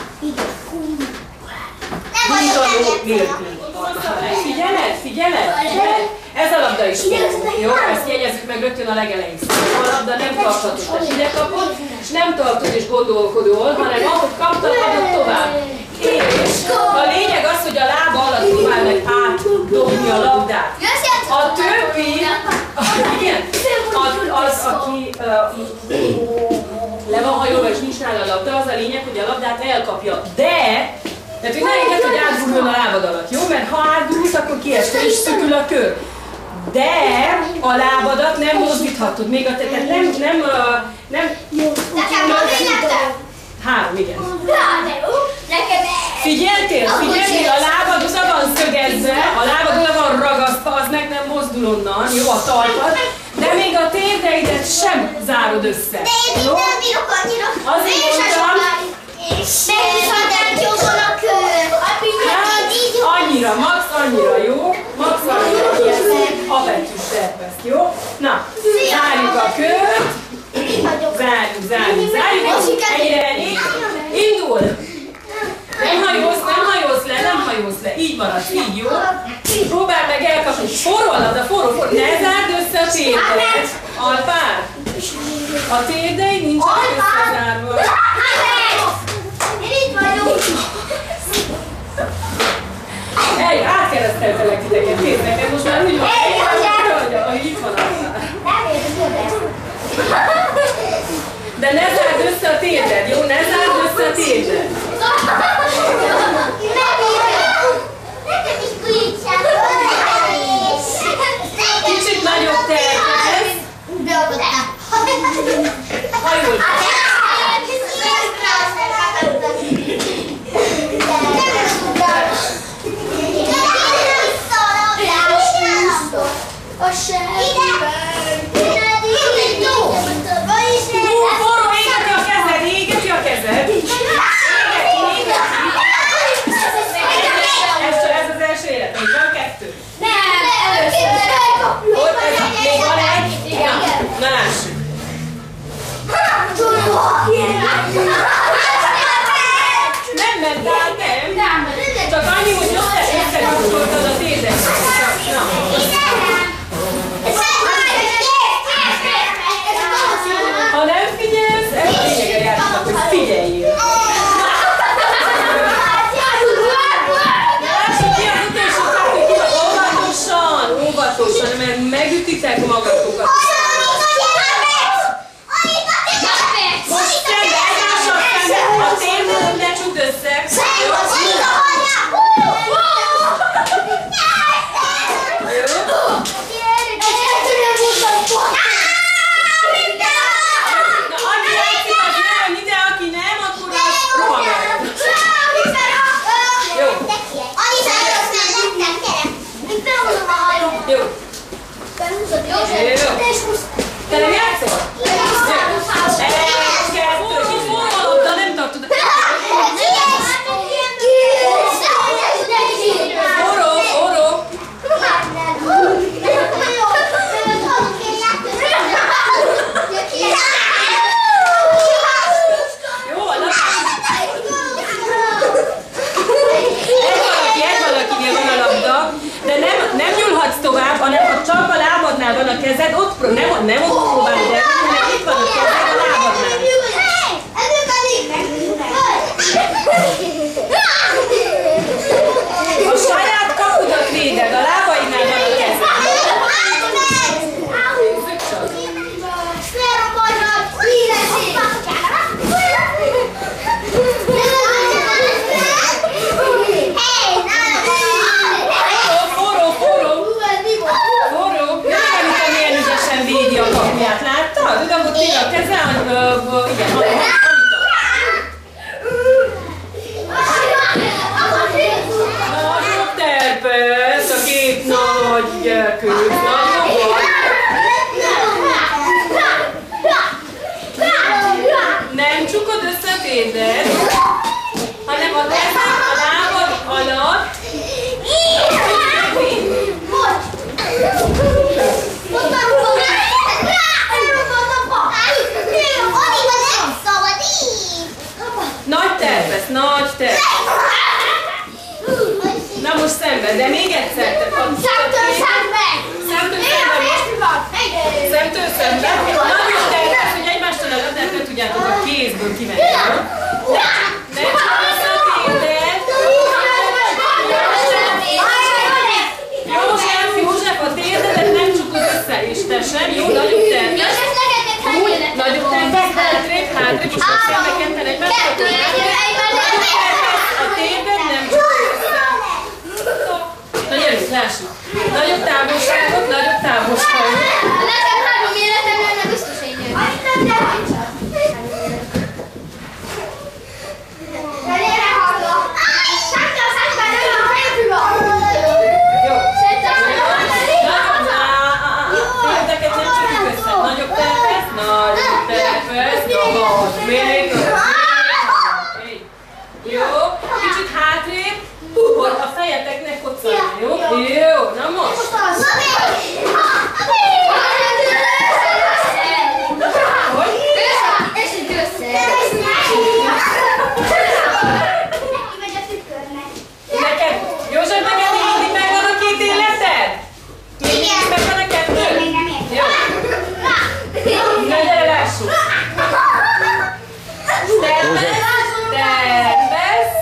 Gúnytaló nélkül. Figyeled, figyeled, figyeled! Ez a labda is jó, ezt jegyezzük meg rögtön a legelején. A labda nem tarthatod, te ide kapod, és nem tartod és gondolkodol, hanem ahogy kaptad, adod tovább. És a lényeg az, hogy a lába alatt próbál meg átdobni a labdát. A többi, igen, az, az aki uh, le van hajolva és nincs nála a labda, az a lényeg, hogy a labdát elkapja. De tehát, hogy ne engedd, hogy átguruljon a lábad alatt, jó? Mert ha átgurulsz, akkor kiesel és szükül a kör. De a lábadat nem mozdíthatod, még a tetet nem, nem, nem... Nekem van életem? Három, igen. Nekem Figyeltél? Figyeltél? A lábad oda van szögezve, a lábad oda van ragasztva, az meg nem mozdul onnan, jó, a talpad, de még a térdeidet sem zárod össze. De én így nem bírok annyira. Azért mondtam, Megviszont józol a kör. hát annyira, max annyira, jó? Max annyira, ilyen apetűs terpeszt, jó? Na, zárjuk a kört. Zárjuk, zárjuk, zárjuk. Egyre elég. Indul! Nem hajózz, nem hajózz le, nem hajózz le. Így maradsz, így, jó? Próbáld meg elkapni. Forró a labda, forró, forró. Ne zárd össze a térdet. Alpár. A térdeid nincsenek összezárva. Én itt vagyok. Elj, átkereszteltelek titeket, nézd neked, most már úgy van, hogy itt van Alpár. Nem értem. De ne zárd össze a térded, jó? Ne zárd össze a térded. Kicsit nagyobb terpez. Hajolj! feküdsz. Na, jó van. Nem csukod össze a térdet, hanem a kezed a lábad alatt. Nagy tervesz, nagy tervesz. Na most szemben, de még egyszer. Szemtől szembe! Szemtől szembe. Szemtől szembe. Nagyon tervesz, hogy egymástól a labdát nem tudjátok a kézből kivenni. Ne csak össze a térdet. József, József, a térdedet nem csukod össze, és te sem. Jó, nagyobb tervesz. Nagyobb tervesz, hátrébb, hátrébb, most a szemekenten egymástól. A térdet nem csukod össze. Na gyerünk, lássuk. Nagyobb távolságot, nagyobb távolságot. Nekem három életem lenne biztos egy nő. Jó. Térdeket nem csukjuk össze. Nagyobb tervesz, nagyobb tervesz. Nyomod. Még. Jó. Kicsit hátrébb. Hogy a fejetek ne koccanjon, jó? Jó, na most! Hogy? Neked, József, neked még mindig megvan a két életed? Még mindig megvan a kettő? Jó. Na gyere, lássuk! Tervez, tervez!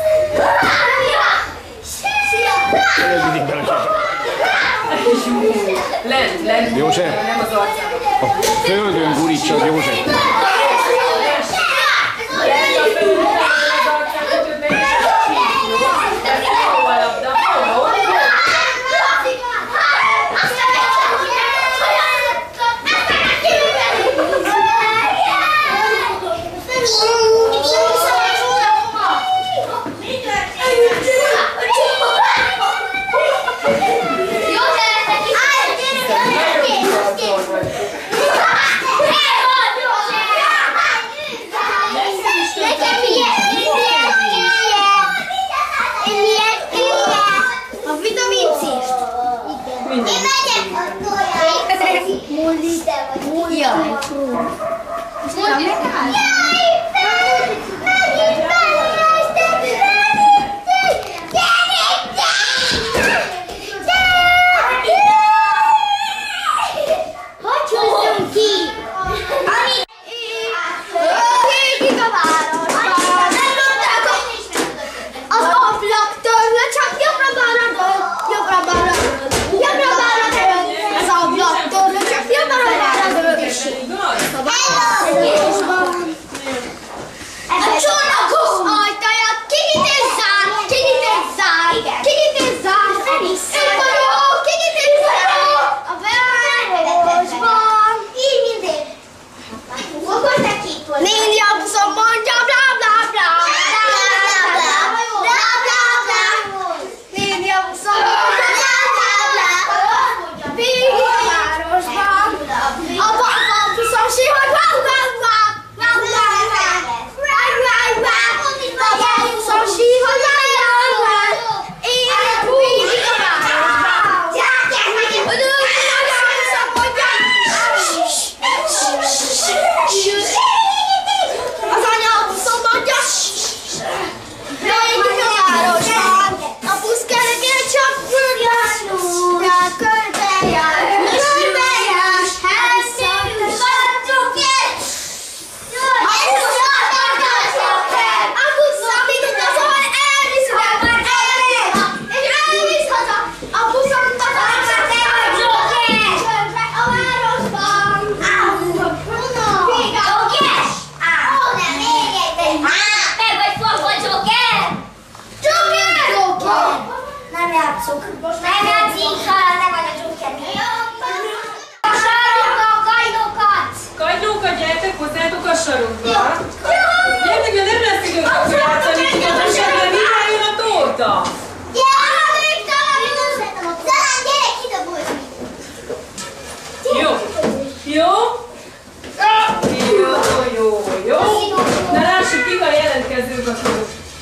Lent, lent. József. Nem az arcába. A földön gurítsad, József. Lent a földön, az arcába, hogy meg is a csík, jó? Ez jó a labda. Jó. Jó,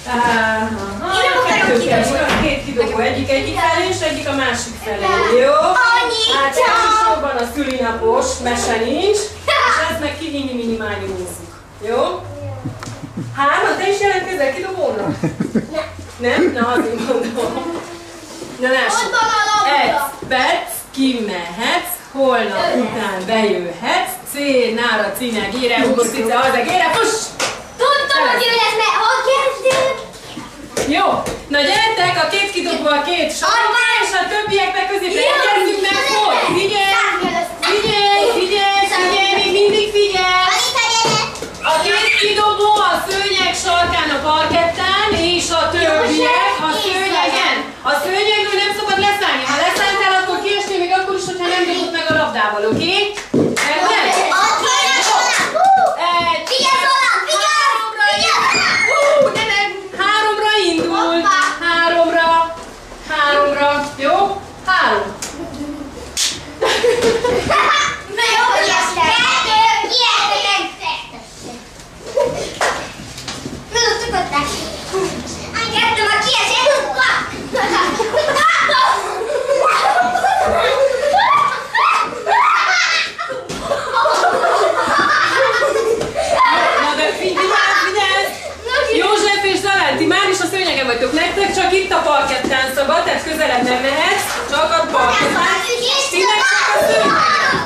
Kettő kell, két kidobó, egyik egyik felé és egyik a másik felé, jó? Hát elsősorban a szülinapos mese nincs, és ezt meg kinyini-minimálnyúzzuk, jó? Hárman, te is jelentkezel kidobónak? Nem? Na, azért mondom. Na, lássuk. Egy perc, kimehetsz, holnap után bejöhetsz, cél, nára, cíne, gére, húsztice, az egére, fuss! Tudtam, hogy ő lesz, mert ha kezdőd! Jó, na gyertek, a két kidobó, a két sarka, és a többiek meg középre egyezzük meg, hogy figyelj, figyelj, figyelj, figyelj, még mindig figyelj! A két kidobó a szőnyeg sarkán a parkettán, és a többiek a szőnyegen. A szőnyegről nem szabad leszállni, ha leszálltál, akkor kiesnél még akkor is, hogyha nem dobod meg a labdával, oké? Érted? Háromra indult. Háromra. Háromra. Jó? Három. Na jó, hogy estek. Kettő. Ilyetek. Tudod, tudották. Kettő, ma kiesett. Na de figyelj, figyelj! József és Zalán, ti már is a szőnyegen vagytok, nektek csak itt a parkettán szabad, tehát közelebb nem mehetsz, csak a parkettán. Ti meg csak a szőnyegen.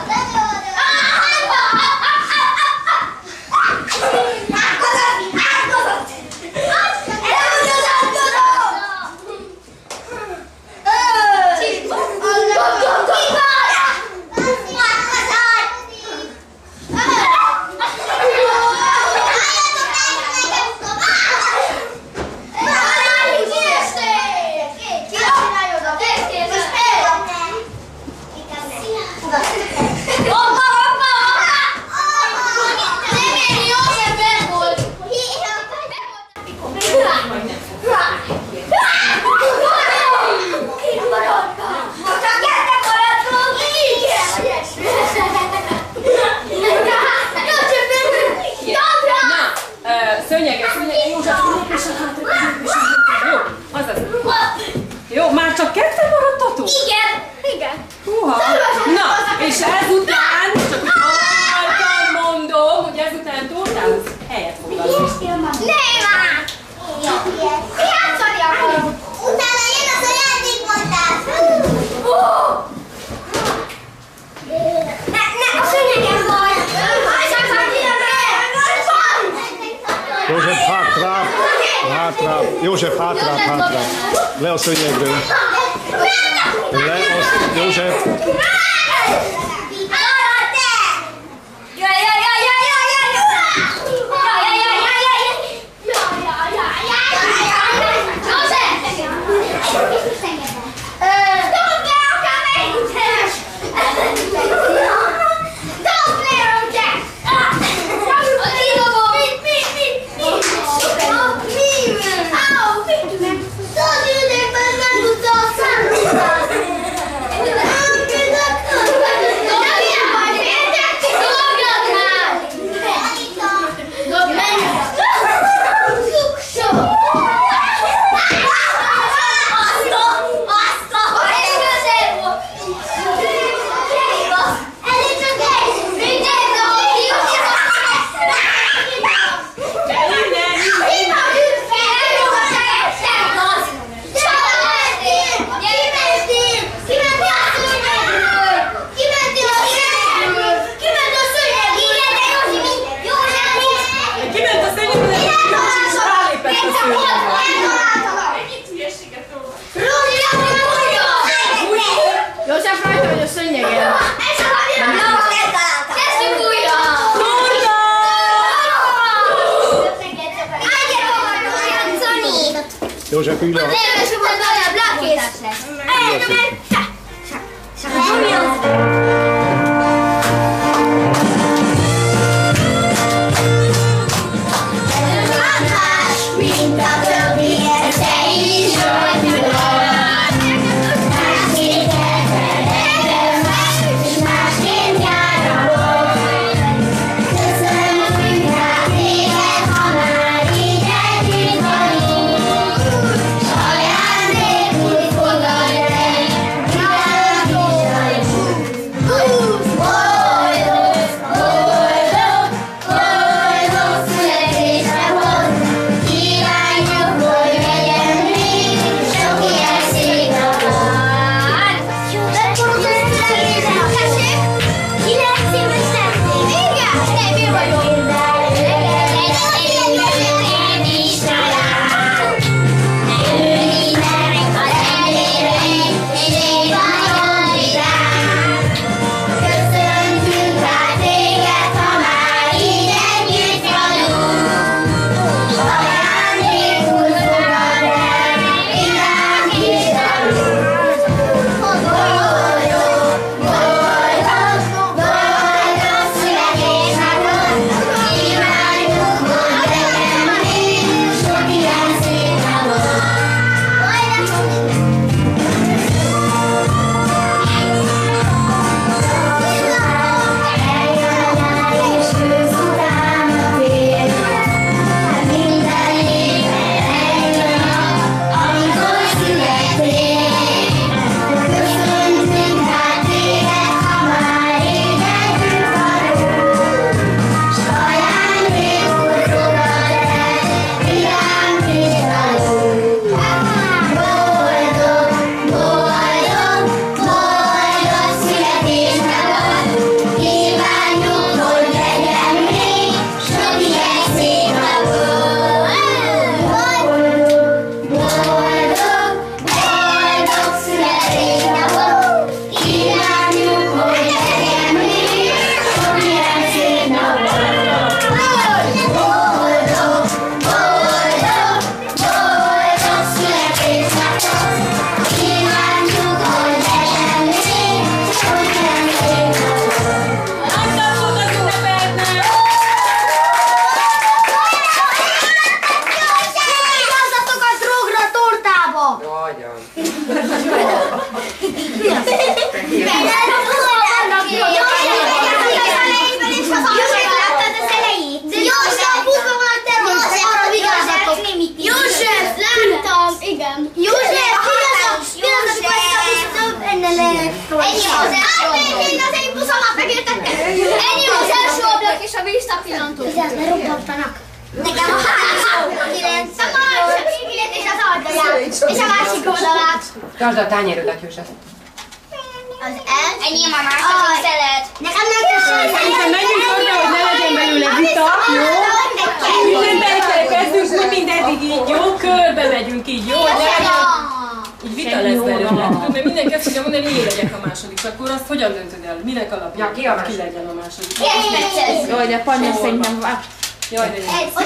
Jó, már csak ketten maradtatok? Igen, igen. Húha! Na, és ezután, csak halkan mondom, hogy ezután Tótához helyet foglalni. Nem már! Játszani akarok! Utána jön az a játékmondás! Ne, ne, a szőnyegen vagy! József, hátrább! Hátrább! József, hátrább, hátrább! Le a szőnyegről! Le a... József! József rajta vagy a szőnyegen. Kezdjük újra! József, ülj le! Mint a többi este is másként jár a boly. Köszönöm, hogy rá téged, ha már így együtt vagyunk. József, láttam! Igen. József, ennyi az első ablak. Én az én buszomat megértettem. Ennyi az első ablak és a visszapillantó. Igen, ne robbantanak. Nekem a három, kilenc, a másik, kilenc és az oldalát. És a másik oldalát. Tartsd a tányérodat, József. Az el, enyém a második szelet. Nekem nem köszönöm. Szerintem menjünk oda, hogy ne legyen belőle vita, jó? Mindent el kell kezdünk, úgy, mint eddig így, jó? Körbe megyünk így, jó? Hogy ne legyen... Így vita lesz belőle, tudod, mert mindenki azt fogja mondani, én legyek a második, akkor azt hogyan döntöd el? Minek alapján? Ja, ki a második? Ki legyen a második? Jaj, de Panya szerintem vár. Jaj, de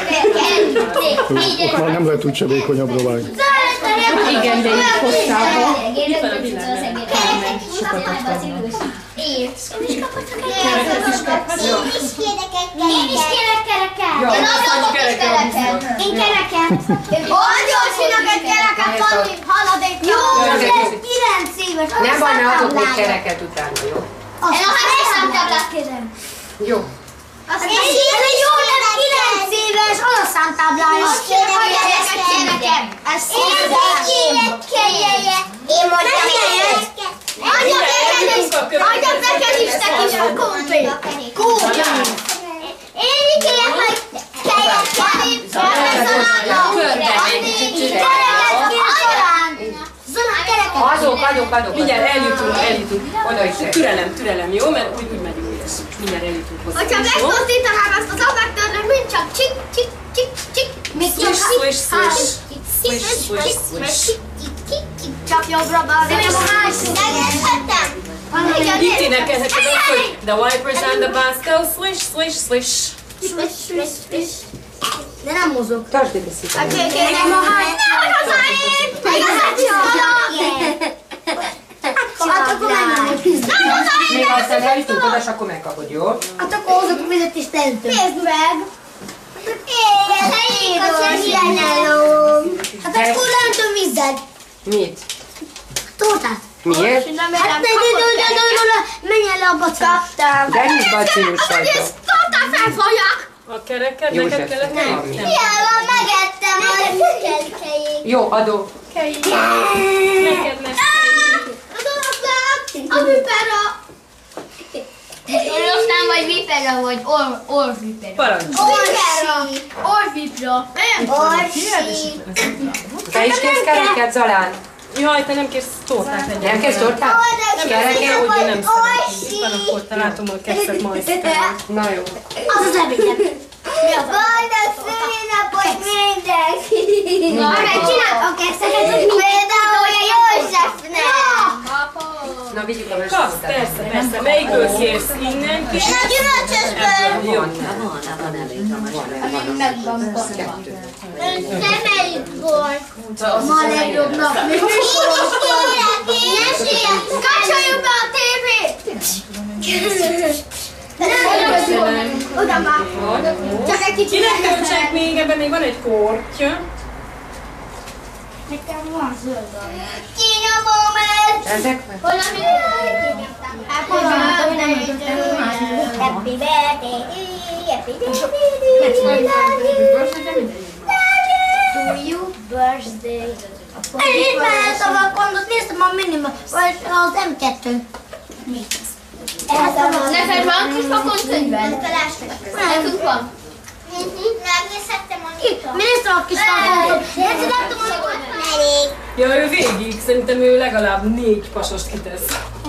jó. Ott már nem lehet úgy se vékonyabbra vágni. Igen, de így hosszában. Itt van a világ. Sokat adtam. Én is kaphatok egy Én is kérek egy Én is kérek kereket. Én adok is kereket. Én kereket. Hogy gyorsinak egy kereket, Fanni, haladékkal. Jó, ez kilenc éves. Nem baj, ne adok még kereket utána, jó? Én a három számtáblát kérem. Jó. Ez egy jó lesz, kilenc éves, az a számtáblája. Most kérek kereket. Ez szépen kérek. Én mondtam kereket. Adjak neked is, te kis a kompé. Kódja. Én így kérem, hogy kelljen Fanni. Adok, adok, adok. Mindjárt eljutunk, eljutunk. Oda is. Türelem, türelem, jó? Mert úgy, úgy megyünk ide. Mindjárt eljutunk hozzá. Hogyha megmozdítanám ezt az ablaktördöt, mind csak csik, csik, csik, csik. Még csak Swish, swish, swish. Swish, swish, swish. Csak jobbra balra. Megértettem. Itt énekelheted azt, hogy the wipers and the bus go swish, swish, swish. Swish, swish, swish. De nem mozog. Tartsd egy szépen. Kérem a hány. Nehogy hazaim! Igazán csinálok! Hát akkor megmondjuk. Még aztán eljutunk oda, és akkor megkapod, jó? Hát akkor hozok a vizet és tentő. Nézd meg! Én helyén a csinálom. Hát akkor lentöm vizet. Mit? Tortát. Miért? Hát menj el abba. Kaptam. De nincs bacillus Hát, hogy rajta. ezt tortát felfolyak. A kereket neked József, kellett nem. tenni? Ilyen van, megettem. Majd Jó, adok. Neked lesz. a vipera. Aztán vagy vipera, vagy orvipera. Parancsolj. Orsi. Orvipra. Orsi. Te is kérsz kereket, Zalán? Jaj, te nem kérsz tortát egyet. Nem kérsz tortát? Nem kereket, úgy én nem szeretem. Itt van akkor, te látom, hogy kezdtek majszkálni. Na jó. Az az ebédem. Boldog szülinapot mindenki! Meg csináltam kekszeket, például a Józsefnek! Na, vigyük a Kapsz, persze, persze. Melyikből kérsz? Innen kis? Én a gyümölcsösből! Jó. Nem melyikból! Ma a legjobb nap! Én is kérek! Én is kérek! Kapcsoljuk be a tévét! Oda már! Csak egy kicsit! Kinek töltsek még? Ebben még van egy kortya. Nekem van zöld alma. Kinyomom ezt! Ezek meg? Valami... Happy birthday to you! Happy birthday! Happy birthday! To you birthday! Én itt mehetem a kondot, néztem a minimum, vagy az em kettő. Mi? Neked van kis pakonckönyved? Nekünk van. Megnézhettem a nyitot. Mi néztem a kis pakoncot? Néztem a nyitot? Elég. Ja, ő végig. Szerintem ő legalább négy pasost kitesz.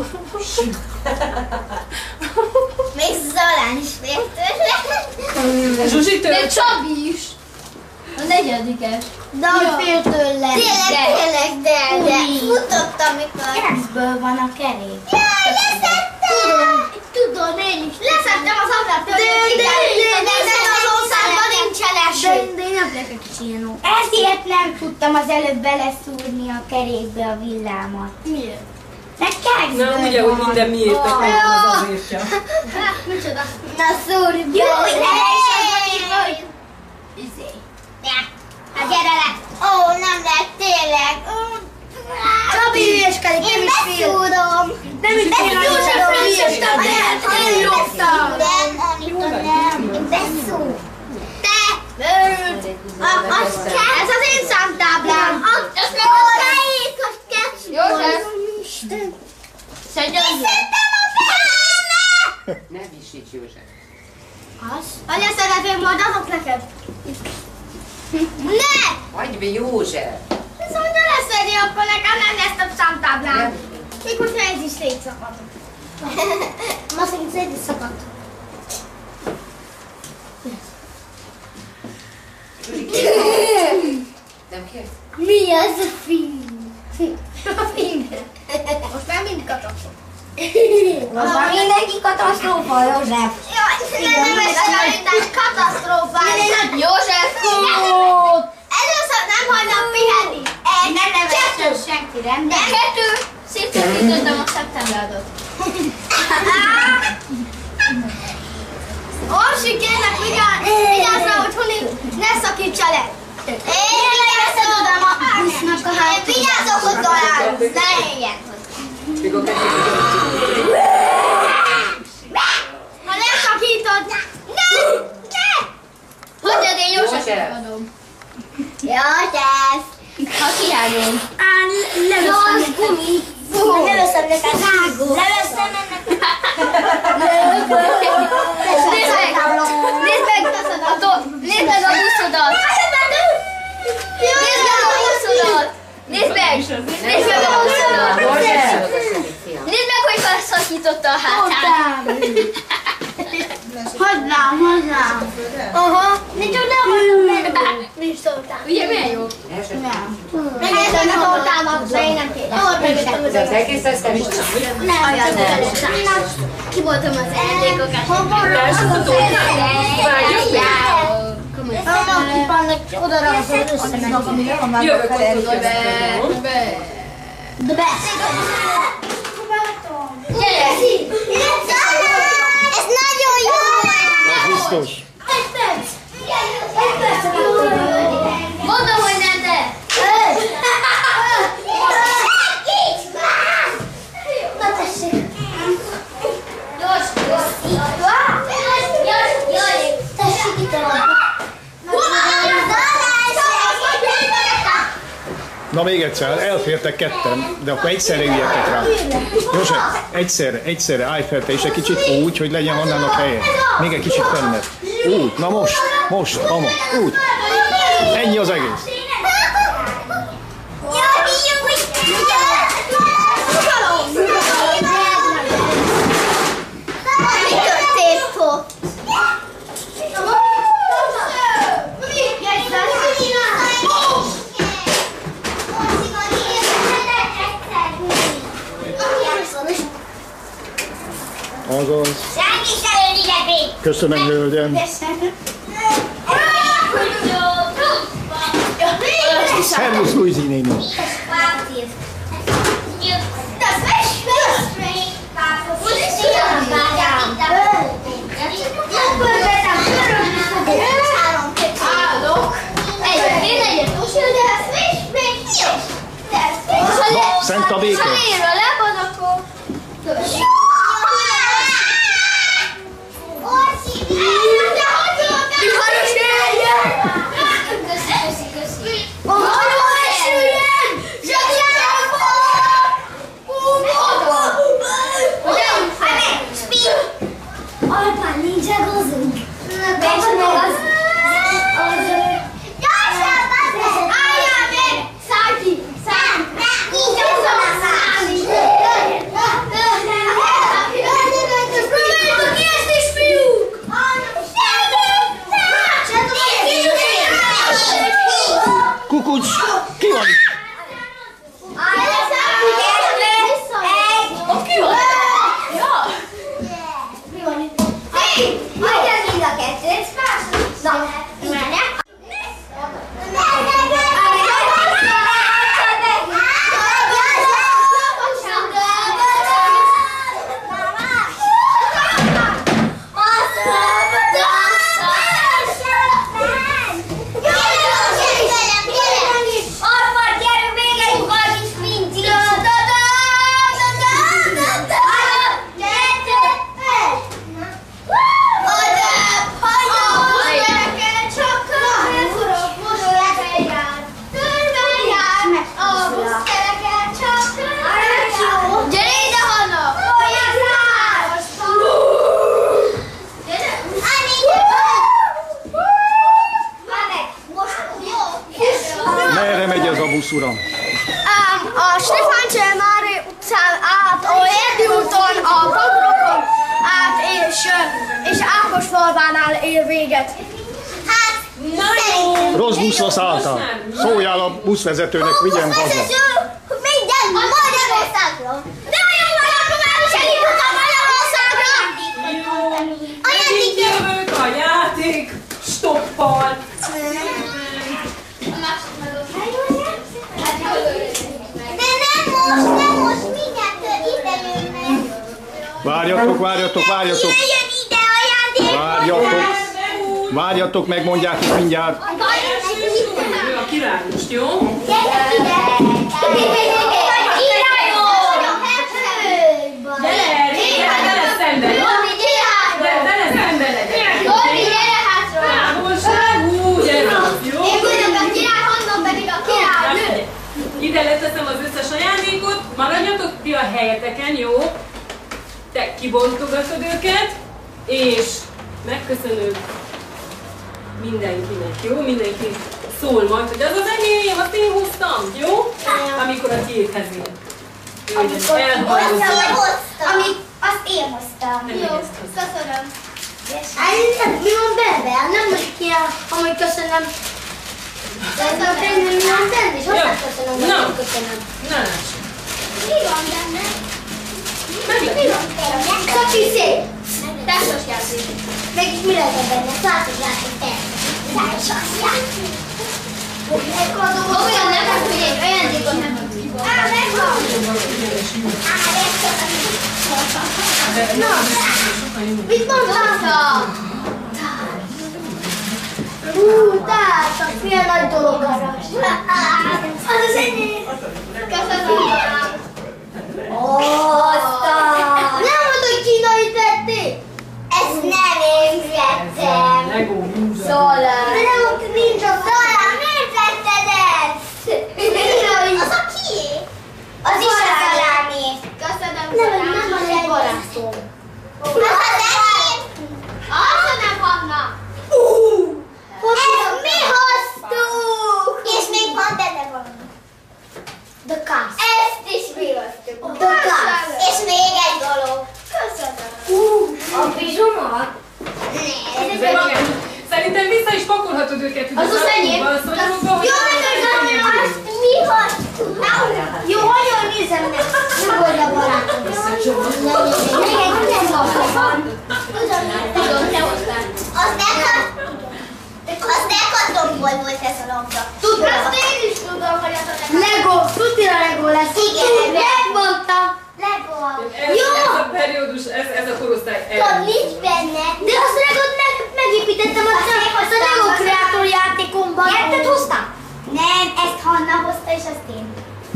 Még Zalán is féltőle. Zsuzsi tőle. Még Csabi is. A negyedikes. De hogy fél tőle. Tényleg, tényleg, de, de. Futott, amikor... Keresztből van a kerék. Jaj, leszettem! Tudom, én is. Leszettem az ablaktörzsét. De, de, de, de, de az országban nincsen eső. De én nem leszek is ilyen ó. Ezért nem tudtam az előbb beleszúrni a kerékbe a villámat. Miért? Mert keresztből Na, ugye, hogy minden miért neked van az azértja. Micsoda? Na szúrj be! Jó, hogy hogy... Izé. Hát gyere le! Ó, nem lehet tényleg! Csabi hülyeskedik, én is beszúrom. Nem is beszúrom. Én loptam. Nem, beszúr. Te! Az kell. Ez az én számtáblám. Ez meg a fejét, hogy kell. József! Szedjem a pehemet! Ne visíts, József. Az? Anya, szeretném majd adok neked. Ne! Hagyj be, József! Viszont ha leszedni, akkor nekem nem lesz több számtáblám. Még hogyha ez is szétszakadt. Ma szerint szét is szakadt. Nem kérsz? Mi az a film? A film. Most már mind katasztrófa. Most már mindenki katasztrófa, József. Jaj, nem lesz katasztrófa. József! Először nem hagynak pihenni. Egy, nem neveztem senki, rendben? Kettő! Szétszakítottam a szeptemberádot. Orsi, kérlek, vigyázz rá, hogy Honi ne szakítsa le. Én leveszed oda a busznak a hátuljára. Én vigyázok oda rá, ne éljen. Ha leszakítod, ne! Ne! Hagyjad, én Józsefnek adom. József! Ha kiállom. Leveszem neked. Gumi. Leveszem neked. Rágó. Leveszem ennek. Nézd meg! Nézd meg! A to- Nézd meg a buszodat! Nézd meg a buszodat! Nézd meg! Nézd meg a buszodat! Nézd meg, hogy felszakította a hátát! Hagyd rám, hagyd rám. Aha. Micsoda vagyok? Mi szóltál? Ugye milyen jó? Megértem a tortámat, de én nem kérem. Jól megértem az Az egész ezt nem is csinálja. Nem, olyan nem. Kivoltam az ajándékokat. Annak kipannak, oda ragaszol az összes nap, amire van már Jövök a ott, be! De be! Gyere! Ez nagyon jó! Ez biztos. Egy perc! Egy perc! Mondom, hogy nem te! Na tessék! Gyors, gyors! Jaj, jaj! Tessék itt a Na még egyszer, elfértek ketten, de akkor egyszerre üljetek rá. József, egyszerre, egyszerre állj fel te is egy kicsit úgy, hogy legyen Hannának helye. Még egy kicsit fenned. Úgy, na most, most, ama, úgy. Ennyi az egész. Mi történt ott? Azaz. Köszönöm, hölgyem. Szervusz, Luizi néni. Szent a béke. Alpán nincs gazunk. Nincs meg az. Gyorsan, bazd! Álljál meg! Szállj ki! Szállj! Nincs azon a szállni! Próbáljuk ki ezt is, fiúk! Kukucs, ki van? Oké, van? Mi van itt? Hé! Hagyjad mind a kettőt! Na, menjek! Arpad, gyere a busz, uram? A Stefán Cselmári utcán át, a Érdi úton, a Paprokon át, és, és Ákos falvánál ér véget. Hát, Na jó! Rossz buszra szálltál. Szóljál a buszvezetőnek, vigyen haza. Minden Magyarországra. De olyan van, akkor már is elindultam Magyarországra. Itt jövök a játék stoppal. De nem most, nem most, mindjárt ide jönnek. Várjatok, várjatok, várjatok. Ide jön ide a játék. Várjatok. Várjatok, megmondják itt mindjárt. Ő a király most, jó? Gyertek ide. Gyere, gyere szembe, jó? De vele szembe legyek. Távolság, úgy, ez az, jó? Én vagyok a király, Hanna pedig a királynő. Ide leteszem az összes ajándékot, maradjatok ti a helyeteken, jó? Te kibontogatod őket, és megköszönöm mindenkinek, jó? Mindenki szól majd, hogy az az enyém, azt én hoztam, jó? Amikor a tiédhez ér. Amikor Elhajlózol. Amit azt én hoztam. Nem Jó, ezt hoztam. köszönöm. Mi van benne? Nem most ki, amúgy köszönöm. De ez a benne mi van benne? És hozzá köszönöm, hogy Na. nem köszönöm. Na, láss. Mi van benne? Meglep. Mi van benne? Kacsi szép. Társas játék. Mégis mi lehet benne? Társas játék. Társas játék. Olyan nem az, hogy egy ajándékot nem tudsz kibolni. Á, megvan! Á, megvan! Na, mit mondtál? Hú, társak, fél nagy dolog arra. Az az enyém. Köszönöm. Aztán. Nem mondod, hogy kínait vették? Ezt nem én vettem. Lego múzeum. Szolár. De nem mondtad, nincs a szolár. Miért vetted ezt? Az a kié? Az is a szalámé. Köszönöm, szalámé. Nem, nem van egy barátom. Az az enyém. Az nem vannak. Ezt mi hoztuk? És még van benne valami. The Cars. Ezt is mi hoztuk. The Cars. És még egy dolog. Köszönöm. A bizsomat? Igen. Szerintem vissza is pakolhatod őket. Az az enyém. Jó, meg azt mi hoztuk. Jó, nagyon nézem meg. Nem vagy a barátom. Még egy nem van. Tudom, te hoztál. Az neked? Az Decathlonból volt ez a labda. Tudom. Azt én is tudom, hogy az a Decathlon. Lego. Tudja, Lego lesz. Igen. Megmondtam. Lego. Jó. Ez a periódus, ez, ez a korosztály. Tudod, nincs benne. De azt Legot meg, megépítettem azt a Lego kreátor játékomban. Érted hoztam? Nem, ezt Hanna hozta és azt én.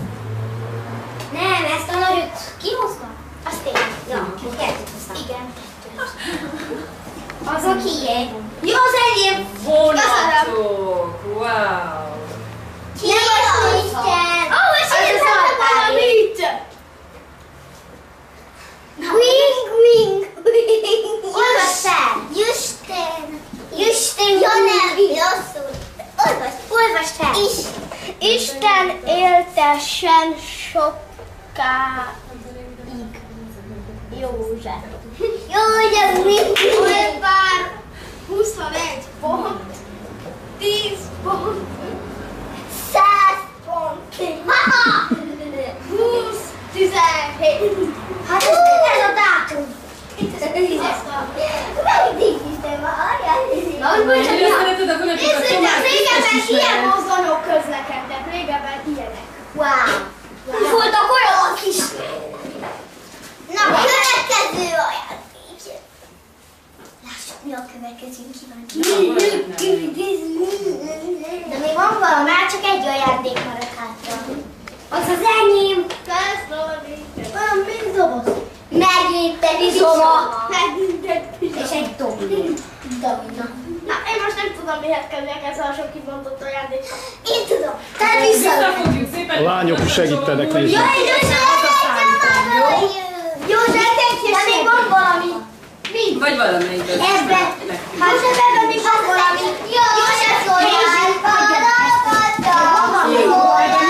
Nem, ezt a nagyot ki hozta? Azt én. Ja, kettőt hoztam. Igen. Az a kié. Jó, az enyém. Vonatok! Wow! Ki az Isten? Ó, és én tettem valamit! Wing, wing, wing. Olvasd fel! Isten! Isten! Ja nem, rosszul. Olvasd, olvasd fel! Is. Isten éltessen sokáig. József. József, mi? Volt már huszonegy pont, tíz pont, száz pont, húsz, tizenhét. Hát ez ez a dátum. Mindig Isten van. Mennyire szereted a Vonatot a Tomás Régebben ilyen mozdonyok közlekedtek, régebben ilyenek. Wow. Voltak olyanok is. Na, a következő ajándék. Lássuk, mi a következő kíváncsi. De még van valami, már csak egy ajándék maradt hátra. Az az enyém. Köszönöm. Olyan, mint doboz. Megint egy soma. Megint egy és egy dob. Domina. Na, én most nem tudom, mihez kezdjek ezzel a sok kibontott ajándékkal. Én tudom. Tehát vissza. Visszafogjuk szépen. A lányok is segítenek nézni. Jaj, de jó, de de még van valami. Mi? Vagy valamelyik. Ebben. Hát ebben még van valami. Jó, se szóljál. Jó,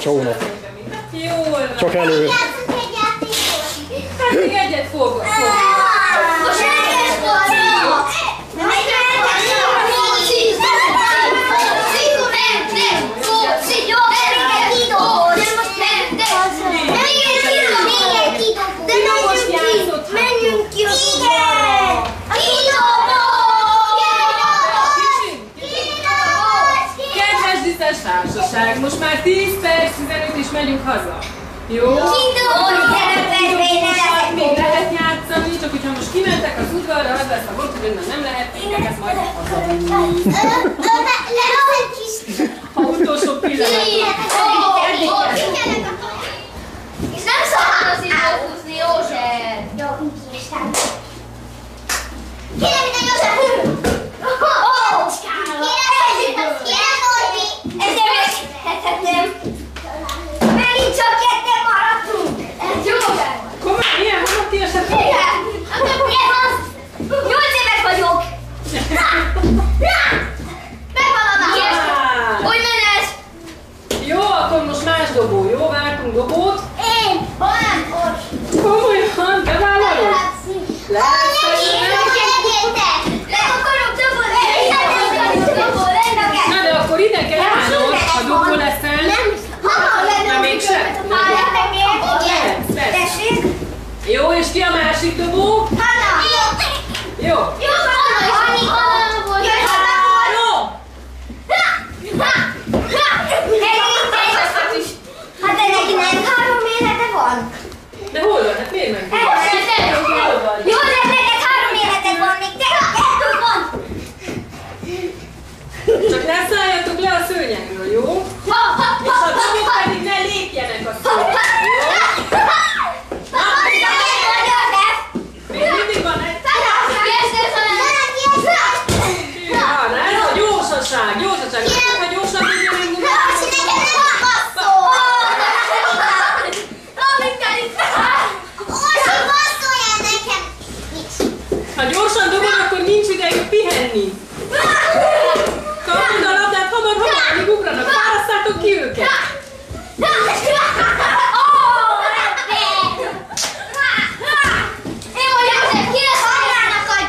csónok. Jól van. Csak elő. Hát még egyet fog. Most egyes volt! Nem menjünk ki a Kedves diszes társaság, most már tíz perc, tizenöt és megyünk haza. Jó? Még lehet játszani, csak hogyha most kimentek az udvarra, az lesz a gond, hogy nem lehet, még ezt majd hazavinni. A utolsó pillanat. És nem szabad az időt húzni, József! Jó, így is nem. Kérem, minden József! Ó! Kérem, kérem, Norbi! Ezzel meghetettem. Megint csak ketten maradtunk! Ez József! Komolyan, milyen vannak ti eset? Igen! Akkor milyen az? Nyolc éves vagyok! Megvan a már! Hogy menes? Jó, akkor most más dobó, jó? Vártunk dobót. Én! Hol nem fog? Komolyan, de vállalod? Nem akarok dobni! Nem akarok dobni! Na de akkor ide kell állnod, ha dobó leszel. Na mégsem? Tessék? Jó, és ki a másik dobó? Hanna! Jó. Jó, Hanna! Hanna volt! Három! Hát de neki nem három élete van? De hol van? Hát miért nem? Hol van? Jó, de neked három életed van, még te kettő van! Csak ne szálljatok le a szőnyegről, jó? És a dobók pedig ne lépjenek a szőnyegről, jó? Még mindig van egy... Hűha, na ez a gyorsaság, gyorsaság. Ha gyorsan tudja megmondani... Ha gyorsan dobod, akkor nincs idejük pihenni. Kapd a labdát, hamar, hamar, amíg ugranak. Válasszátok ki őket. Én vagyok, de ki lesz Hannának a...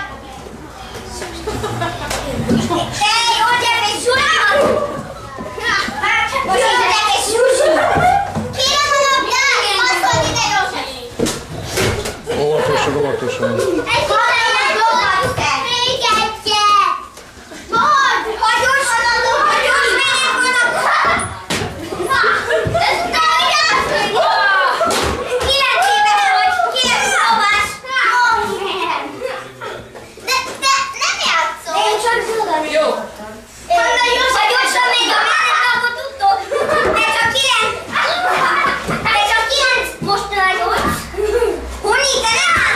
Ej, hogy egy zsúrát! Most hozzanak egy zsúzsút! Kérem a labdát! Passzolj ide, József! Óvatosan, óvatosan. Egy Hannának dobhat! Még egyet! Mondd! Ha gyorsan adom, ha gyorsan megyek vannak! Ez utána játszol! Kilenc éves vagy! Kilenc szavás! De, de nem játszol! Én csak tudom! Jó. Hanna, gyorsan, gyorsan még a mellett, akkor tudtok! De csak kilenc! De csak kilenc! Most nyolc! Honi, te nem!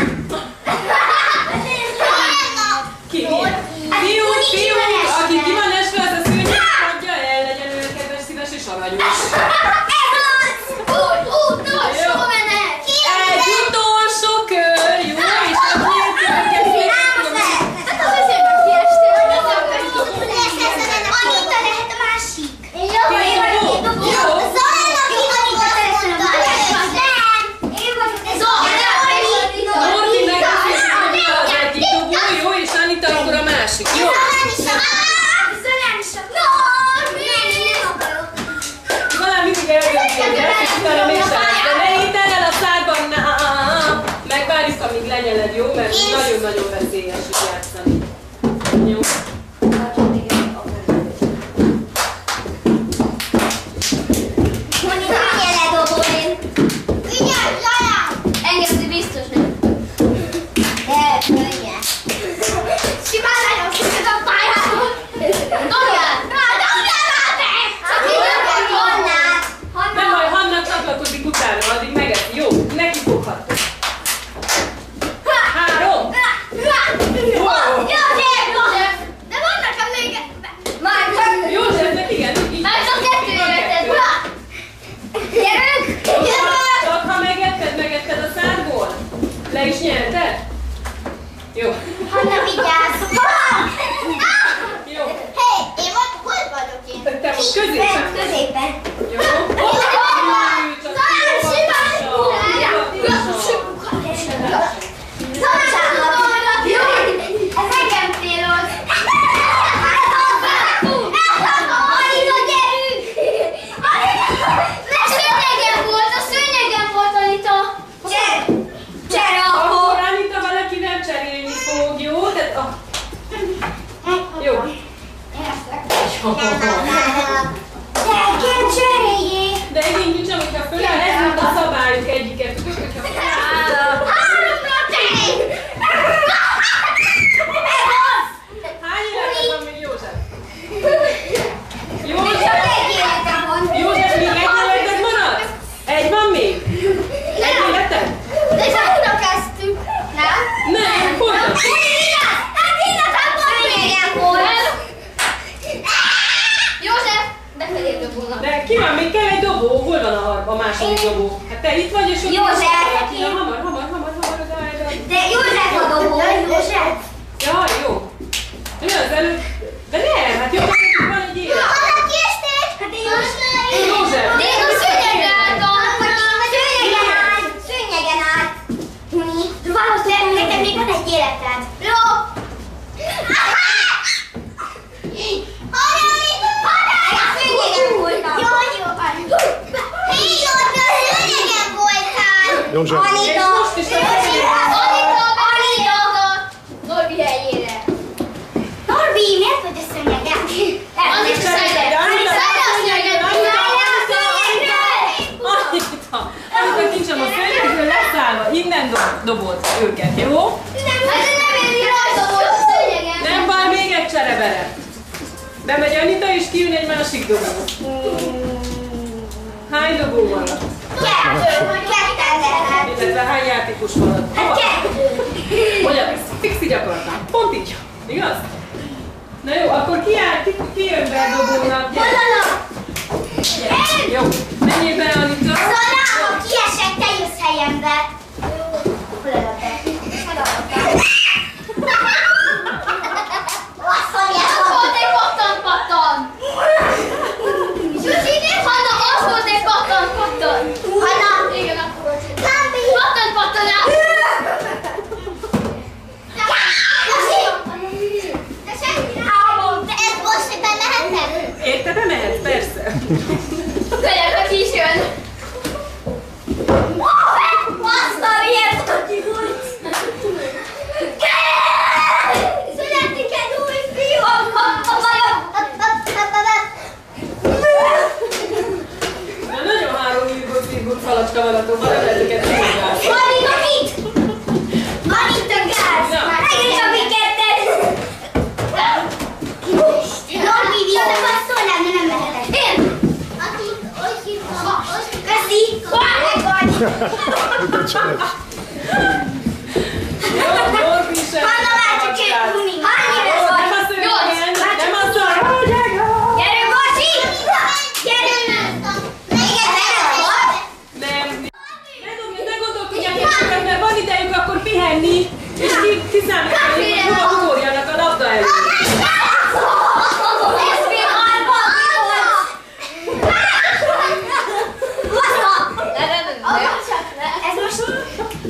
Ki? Fiúk, fiúk, aki ki van esve, az a szőnyeg, adja el, legyen olyan kedves, szíves és aranyos. Ez az! Úgy, utolsó menet! Egy utolsó kör, jó? És akkor érkezünk. Hát a vezérben kiestél! Anita lehet a másik! Jó, én vagyok egy dobó! Zolna, ki vagyok a telefonban? Nem! Én vagyok egy Zolna! Norbi megbeszéljük, hogy mi az egyik dobó, jó? És Anita akkor a másik, jó? Valami mindig elgöntél, és utána mégsem. De ne hidd el a szádban, na, megvárjuk, amíg lenyeled, jó? Mert nagyon-nagyon veszélyes így játszani. Jó? Engem biztos nem. De könnyen. Simán nagyon szükség a pályáról. Dobjál! Dobjál már te! Csak így Hannát! Nem baj, Hanna csatlakozik utána, addig megeszi. Jó, neki foghat. Három! József! József! De mondd nekem még... Már csak... Józsefnek igen, így. Már csak kettő életed van! Gyerünk! Gyerünk! Csak ha megetted, megetted a szádból. Le is nyelted? Jó. Hanna, vigyázz! Jó. Hé, én vagy, hol vagyok én? Te most középen. Középen. Jó. De egyébként nincs, amikor föláll, ez mint a szabályunk egyiket. Tudod, hogyha föláll. Hány életed van még József? József! József, még egy életed marad? Egy van még? Egy életed? De csak oda kezdtük, nem? Nem, folytatjuk. Hát én a tapon végem volt. József, befelé dobulnak. De ki van? Még kell egy dobó. Hol van a, a második dobó? Hát te itt vagy, és ott József! Ja, hamar, hamar, hamar, hamar, oda, oda. De József a dobó. József. Jaj, jó. Ő az előtt. De nem, hát jó, hogy van egy élet. Annak kiesték? Hát én József. József. De én a szőnyegen álltam. Szőnyegen állt. Szőnyegen állt. Huni. Valószínűleg neked még van egy életed. Jó. Hallani! A szőnyegen voltam. Jó, jó. Így ott a szőnyegen voltál. József. Anita. És most is a szőnyegen. Anita. Anita. Norbi helyére. Norbi, miért vagy a szőnyegen? Anita szőnyegen. Anita szőnyegen. Anita, Anita kincsem a szőnyegről leszállva, innen dob, dobod őket, jó? Nem, hát nem éri rajta volt a szőnyegen. Nem baj, még egy cserebere. Bemegy Anita és kijön egy másik dobó. Hány dobó van? Kettő, ketten lehet. Illetve hány játékos van? Hát kettő. Hogyan lesz? Fix így akartam. Pont így. Igaz? Na jó, akkor ki, áll, ki, ki jön be a dobónak? Gyere. Szala! Gyere. Jó, menjél be Anita. Szala, ha kiesek, te jössz helyembe. Feladata. Feladata. Az volt egy pattan-pattan. Hanna, az volt egy pattan-pattan. Hanna. Igen, akkor volt. Pattan-pattan. De ez most éppen mehetnek? Érte bemehetsz, persze. Kölyök, aki is jön. Azt a miért, aki úgy? Születik egy új fiú, a bajom. Na nagyon három figur falacska valatok, valahogy ezeket szolgál. Anita mit? Anita gáz. Megint a pikettet. Norbi, vissza van szólnám, de nem mehetek. Én. Köszi. Megvagy. Jó, Norbi sem. Hanna már csak két huni. Hány éves vagy? Nem a szőnyegen, nem a szőnyegen. Gyere, Bocsi! Gyere! Még egy gyere volt? Nem. Ne dobj, ne gondolkodjatok sokat, mert van idejük akkor pihenni, és ki, kiszámítani, hogy hova ugorjanak a labda elé. Ez még hárban volt! Bassza! Ez most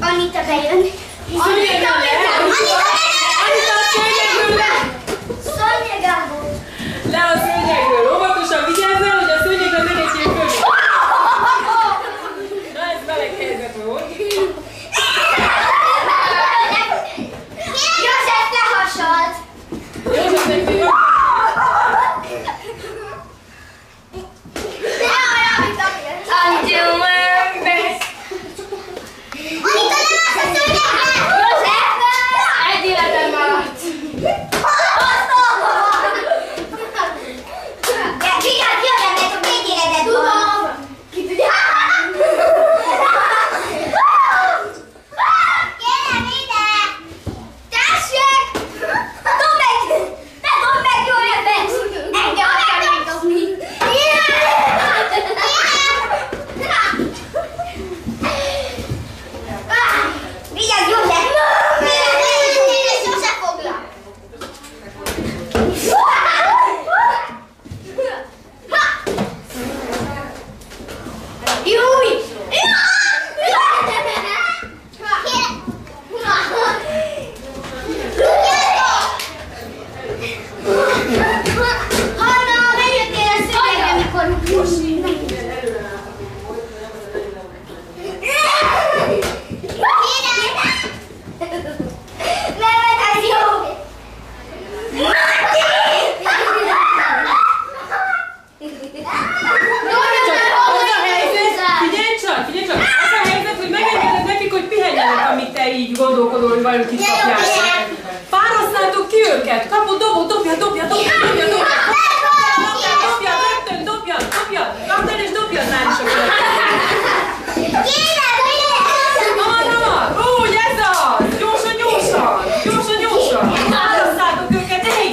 játszik. Fárasztátok ki őket! Kapod, dobod, dobja, dobja, dobja, dobja, dobja! Dobja, rögtön, dobja, dobja! Kapd el és dobja már is a következőt! Hamar, hamar! Úgy, ez az! Gyorsan, gyorsan! Gyorsan, gyorsan! Fárasztátok őket, így!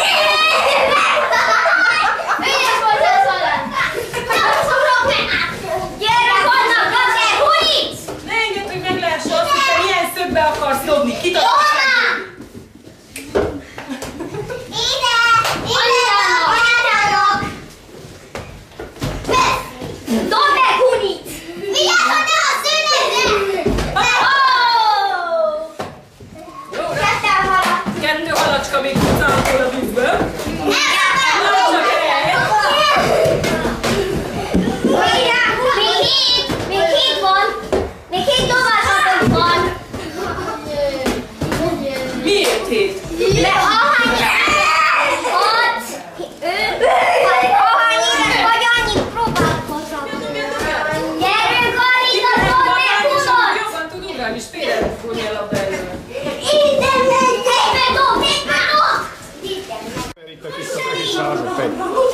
Ne engedd, hogy meg lehessen azt, hogy te milyen szögbe akarsz dobni. Kitartod! Kettő halacska még kucálkol a vízből. Nem csak egy. Még hét van. Még hét dobásatok van. Miért hét? Mert ahány hat, öt, ahány éves vagy annyit próbálkozom. Gyerünk, Anita, dob meg kutat! Jobban tud ugrálni, és félre fúrni a labda elől. Innen megy, egybe dob, egybe dob! Itt a kis kis század fej.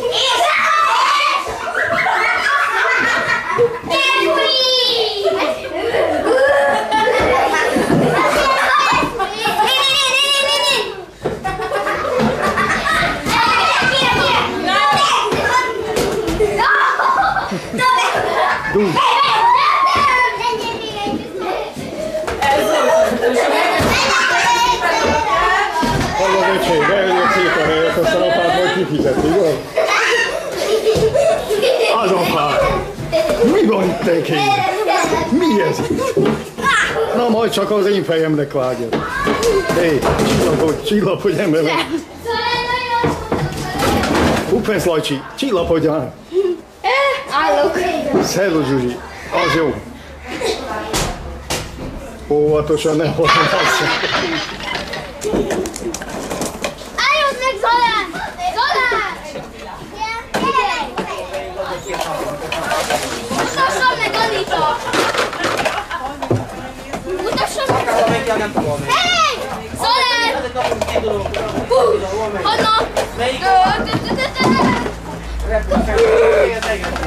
Dúl. Hallod, öcsém, beölj a két a helyet, aztán apád majd kifizeti, jó? Az apád! Mi van itt nekünk? Mi ez? Na majd csak az én fejemnek vágja. Hé, csillapodj, csillapodj ember! Uppensz Lajcsi, csillapodj el! Állok. Szervusz Zsuzsi, az jó. Óvatosan, ne hozzászol. Álljon meg, Zolán! Zolán! Mutasson meg, Anita! Mutasson meg! Hey! Zolán! Hú! Anna! Melyik?